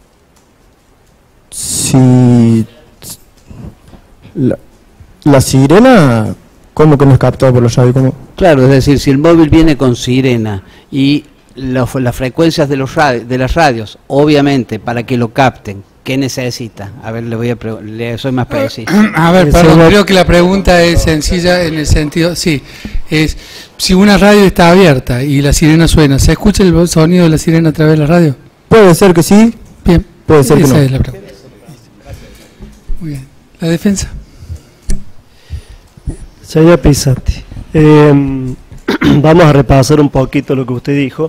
Si la, la sirena, ¿cómo que no es captado por los radios? ¿Cómo? Claro, es decir, si el móvil viene con sirena y la- las frecuencias de, los radi- de las radios, obviamente, para que lo capten, ¿qué necesita? A ver, le voy a pre- le soy más preciso. A ver, El perdón, señor- creo que la pregunta es sencilla en el sentido, sí, es si una radio está abierta y la sirena suena, ¿se escucha el sonido de la sirena a través de la radio? Puede ser que sí, Bien, puede ser que esa no. es la pregunta. Muy bien, la defensa. Señor Pisati, eh, vamos a repasar un poquito lo que usted dijo.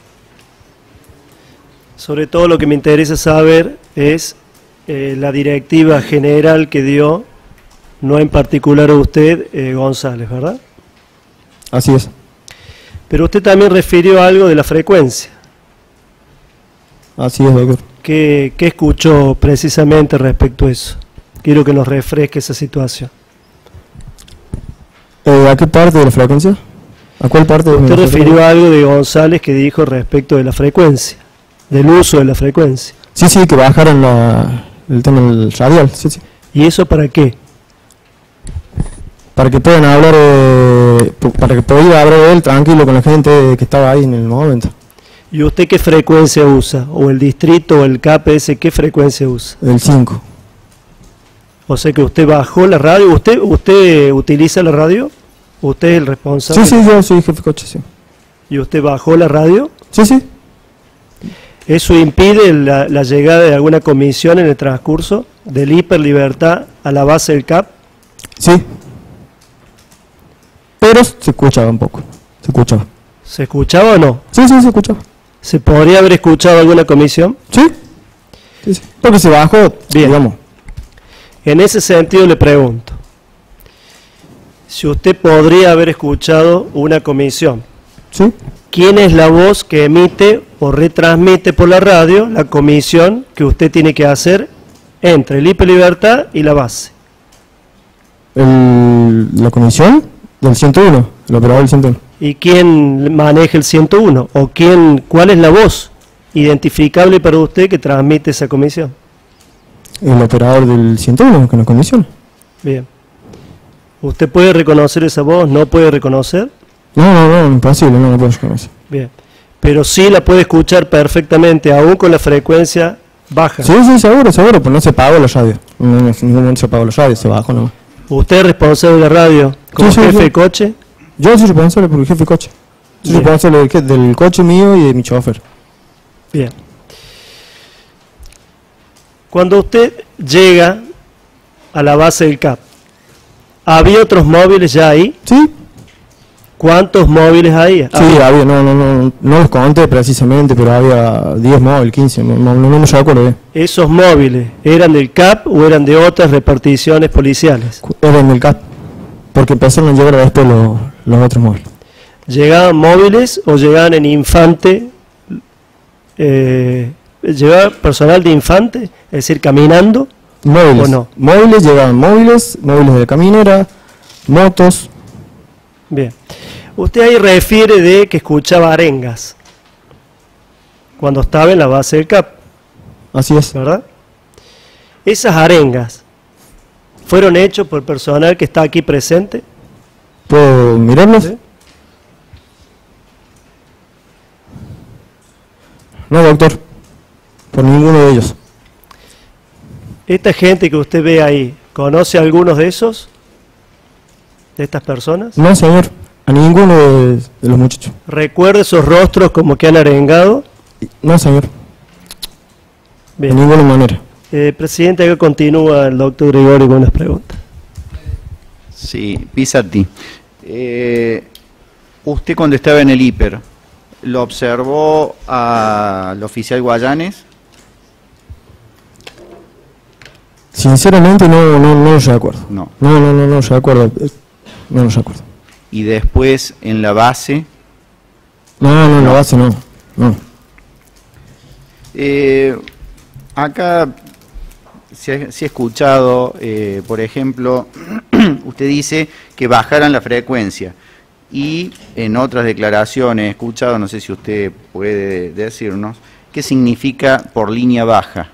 Sobre todo lo que me interesa saber es eh, la directiva general que dio, no en particular a usted, eh, González, ¿verdad? Así es. Pero usted también refirió algo de la frecuencia. Así es, doctor. ¿Qué, qué escuchó precisamente respecto a eso? Quiero que nos refresque esa situación. Eh, ¿A qué parte de la frecuencia? ¿A cuál parte? de la Usted frecuencia? refirió a algo de González que dijo respecto de la frecuencia, del uso de la frecuencia. Sí, sí, que bajaron la, el tema del radial, sí, sí. ¿Y eso para qué? Para que puedan hablar, eh, pu- para que pueda hablar él tranquilo con la gente que estaba ahí en el momento. ¿Y usted qué frecuencia usa? ¿O el distrito o el K P S qué frecuencia usa? El cinco. O sea que usted bajó la radio. ¿Usted usted utiliza la radio? ¿Usted es el responsable? Sí, sí, yo soy jefe de coche, sí. ¿Y usted bajó la radio? Sí, sí. ¿Eso impide la, la llegada de alguna comisión en el transcurso del Hiper Libertad a la base del C A P? Sí. Pero se escuchaba un poco. Se escuchaba. ¿Se escuchaba o no? Sí, sí, se escuchaba. ¿Se podría haber escuchado alguna comisión? Sí. Sí, sí. Porque se bajó, Bien. digamos. En ese sentido le pregunto, si usted podría haber escuchado una comisión, Sí. ¿quién es la voz que emite o retransmite por la radio la comisión que usted tiene que hacer entre el Hiper Libertad y la base? El, la comisión del ciento uno, el operador del ciento uno. ¿Y quién maneja el ciento uno? ¿O quién, cuál es la voz identificable para usted que transmite esa comisión? El operador del ciento uno, que nos condiciona. Bien. ¿Usted puede reconocer esa voz? ¿No puede reconocer? No, no, no, imposible, no, no puedo escuchar eso. Bien. Pero sí la puede escuchar perfectamente, aún con la frecuencia baja. Sí, sí, seguro, seguro, pues no se pagó la radio. No, no, en ningún momento se pagó la radio, se bajó nomás. ¿Usted es responsable de la radio como Sí, sí, jefe sí. de coche? Yo soy responsable por el jefe de coche. Soy Bien. responsable del, que- del coche mío y de mi chofer. Bien. Cuando usted llega a la base del C A P, ¿había otros móviles ya ahí? Sí. ¿Cuántos móviles hay? Sí, había, no, no, no, no los conté precisamente, pero había diez móviles, quince, no, no, no, no me acuerdo bien. ¿Esos móviles eran del C A P o eran de otras reparticiones policiales? Eran del C A P, porque empezaron a llegar después los, los otros móviles. ¿Llegaban móviles o llegaban en infante? Eh, ¿Llegaba personal de infante? Es decir, caminando. Móviles, ¿O no? móviles, llegaban móviles, móviles de caminera, motos. Bien. Usted ahí refiere de que escuchaba arengas cuando estaba en la base del C A P. Así es. ¿Verdad? Esas arengas fueron hechas por personal que está aquí presente. ¿Puedo mirarlos? ¿Sí? No, doctor, por ninguno de ellos. Esta gente que usted ve ahí, ¿conoce a algunos de esos? ¿De estas personas? No, señor, a ninguno de, de los muchachos. ¿Recuerda esos rostros como que han arengado? No, señor, Bien. de ninguna manera. Eh, presidente, acá continúa el doctor Gregorio con unas preguntas. Sí, Pisati. Eh, usted cuando estaba en el hiper, ¿lo observó al oficial Guayanes? Sinceramente no, no, no lo recuerdo. No. No, no, no, no lo recuerdo. Eh, No lo recuerdo. Y después en la base. No, no, en la base no. No. Eh, acá se ha, se ha escuchado, eh, por ejemplo, usted dice que bajaran la frecuencia. Y en otras declaraciones he escuchado, no sé si usted puede decirnos, ¿qué significa por línea baja?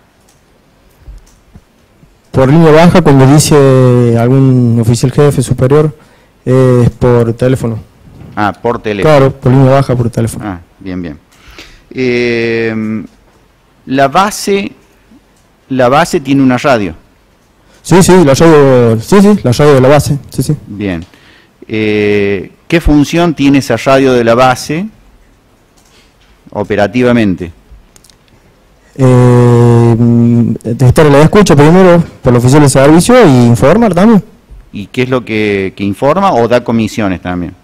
Por línea baja, cuando dice algún oficial jefe superior, es por teléfono. Ah, por teléfono. Claro, por línea baja, por teléfono. Ah, bien, bien. Eh, la base, la base tiene una radio. Sí, sí, la radio, sí, sí, la radio de la base, sí, sí. Bien. Eh, ¿Qué función tiene esa radio de la base operativamente? Eh, de estar en la escucha primero por el oficial de servicio y informar también. ¿Y qué es lo que, que informa o da comisiones también?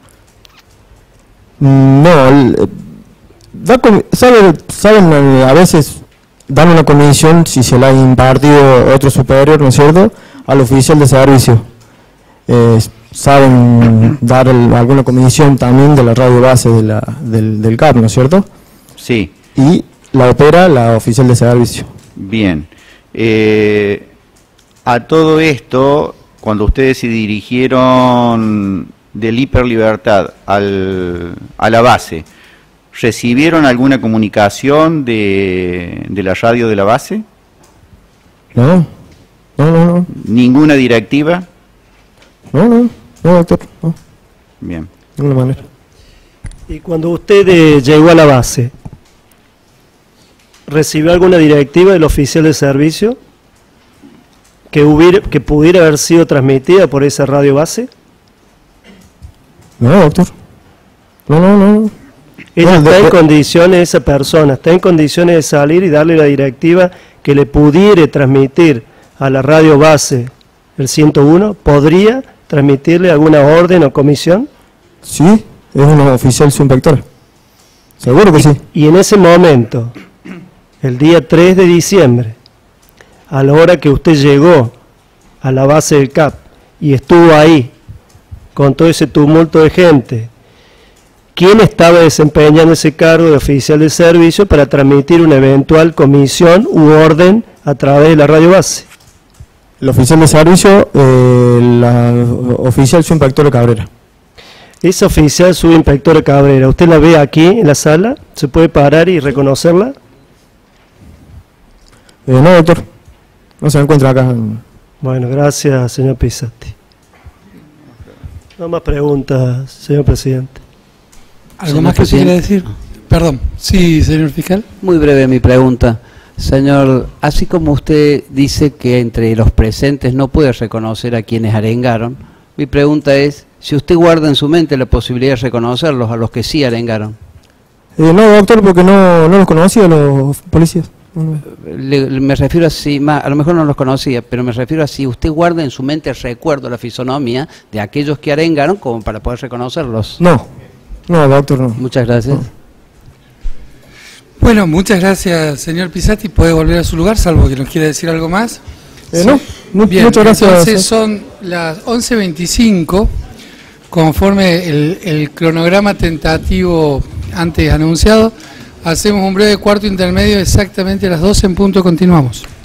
No, el- da comi- sabe- saben, eh, a veces dan una comisión si se la ha impartido otro superior, ¿no es cierto?, al oficial de servicio. Eh, saben dar el- alguna comisión también de la radio base de la, del, del C A P, ¿no es cierto? Sí. Y la opera la oficial de servicio. Bien. Eh, a todo esto, cuando ustedes se dirigieron del Hiperlibertad al, a la base, ¿recibieron alguna comunicación de, de la radio de la base? No, no, no, no. ¿Ninguna directiva? No, no, no, doctor, no, Bien. de ninguna manera. Y cuando usted eh, llegó a la base, ¿recibió alguna directiva del oficial de servicio que, hubiera, que pudiera haber sido transmitida por esa radio base? No, doctor. No, no, no. Ella No, está de- en de- condiciones, esa persona, está en condiciones de salir y darle la directiva que le pudiera transmitir a la radio base el ciento uno, ¿podría transmitirle alguna orden o comisión? Sí, es una oficial subinspectora. Seguro que sí. Y en ese momento, el día tres de diciembre, a la hora que usted llegó a la base del C A P y estuvo ahí con todo ese tumulto de gente, ¿quién estaba desempeñando ese cargo de oficial de servicio para transmitir una eventual comisión u orden a través de la radio base? El oficial de servicio, eh, la oficial subinspectora Cabrera. Esa oficial subinspectora Cabrera, ¿usted la ve aquí en la sala? ¿Se puede parar y reconocerla? Eh, no, doctor. No se encuentra acá. Bueno, gracias, señor Pisati. No más preguntas, señor presidente. ¿Algo Señor más que presidente. quiera decir? Perdón. Sí, señor fiscal. Muy breve mi pregunta. Señor, así como usted dice que entre los presentes no puede reconocer a quienes arengaron, mi pregunta es si usted guarda en su mente la posibilidad de reconocerlos a los que sí arengaron. Eh, no, doctor, porque no, no los conocía los policías. Le, le- me refiero a si, ma- a lo mejor no los conocía, pero me refiero a si usted guarda en su mente el recuerdo, la fisonomía de aquellos que arengaron como para poder reconocerlos. No, no, doctor, no. Muchas gracias. Bueno, muchas gracias, señor Pisati. Puede volver a su lugar, salvo que nos quiera decir algo más. Eh, no, mu- Bien, muchas gracias. entonces son las once veinticinco, conforme el, el cronograma tentativo antes anunciado. Hacemos un breve cuarto intermedio, exactamente a las doce en punto continuamos.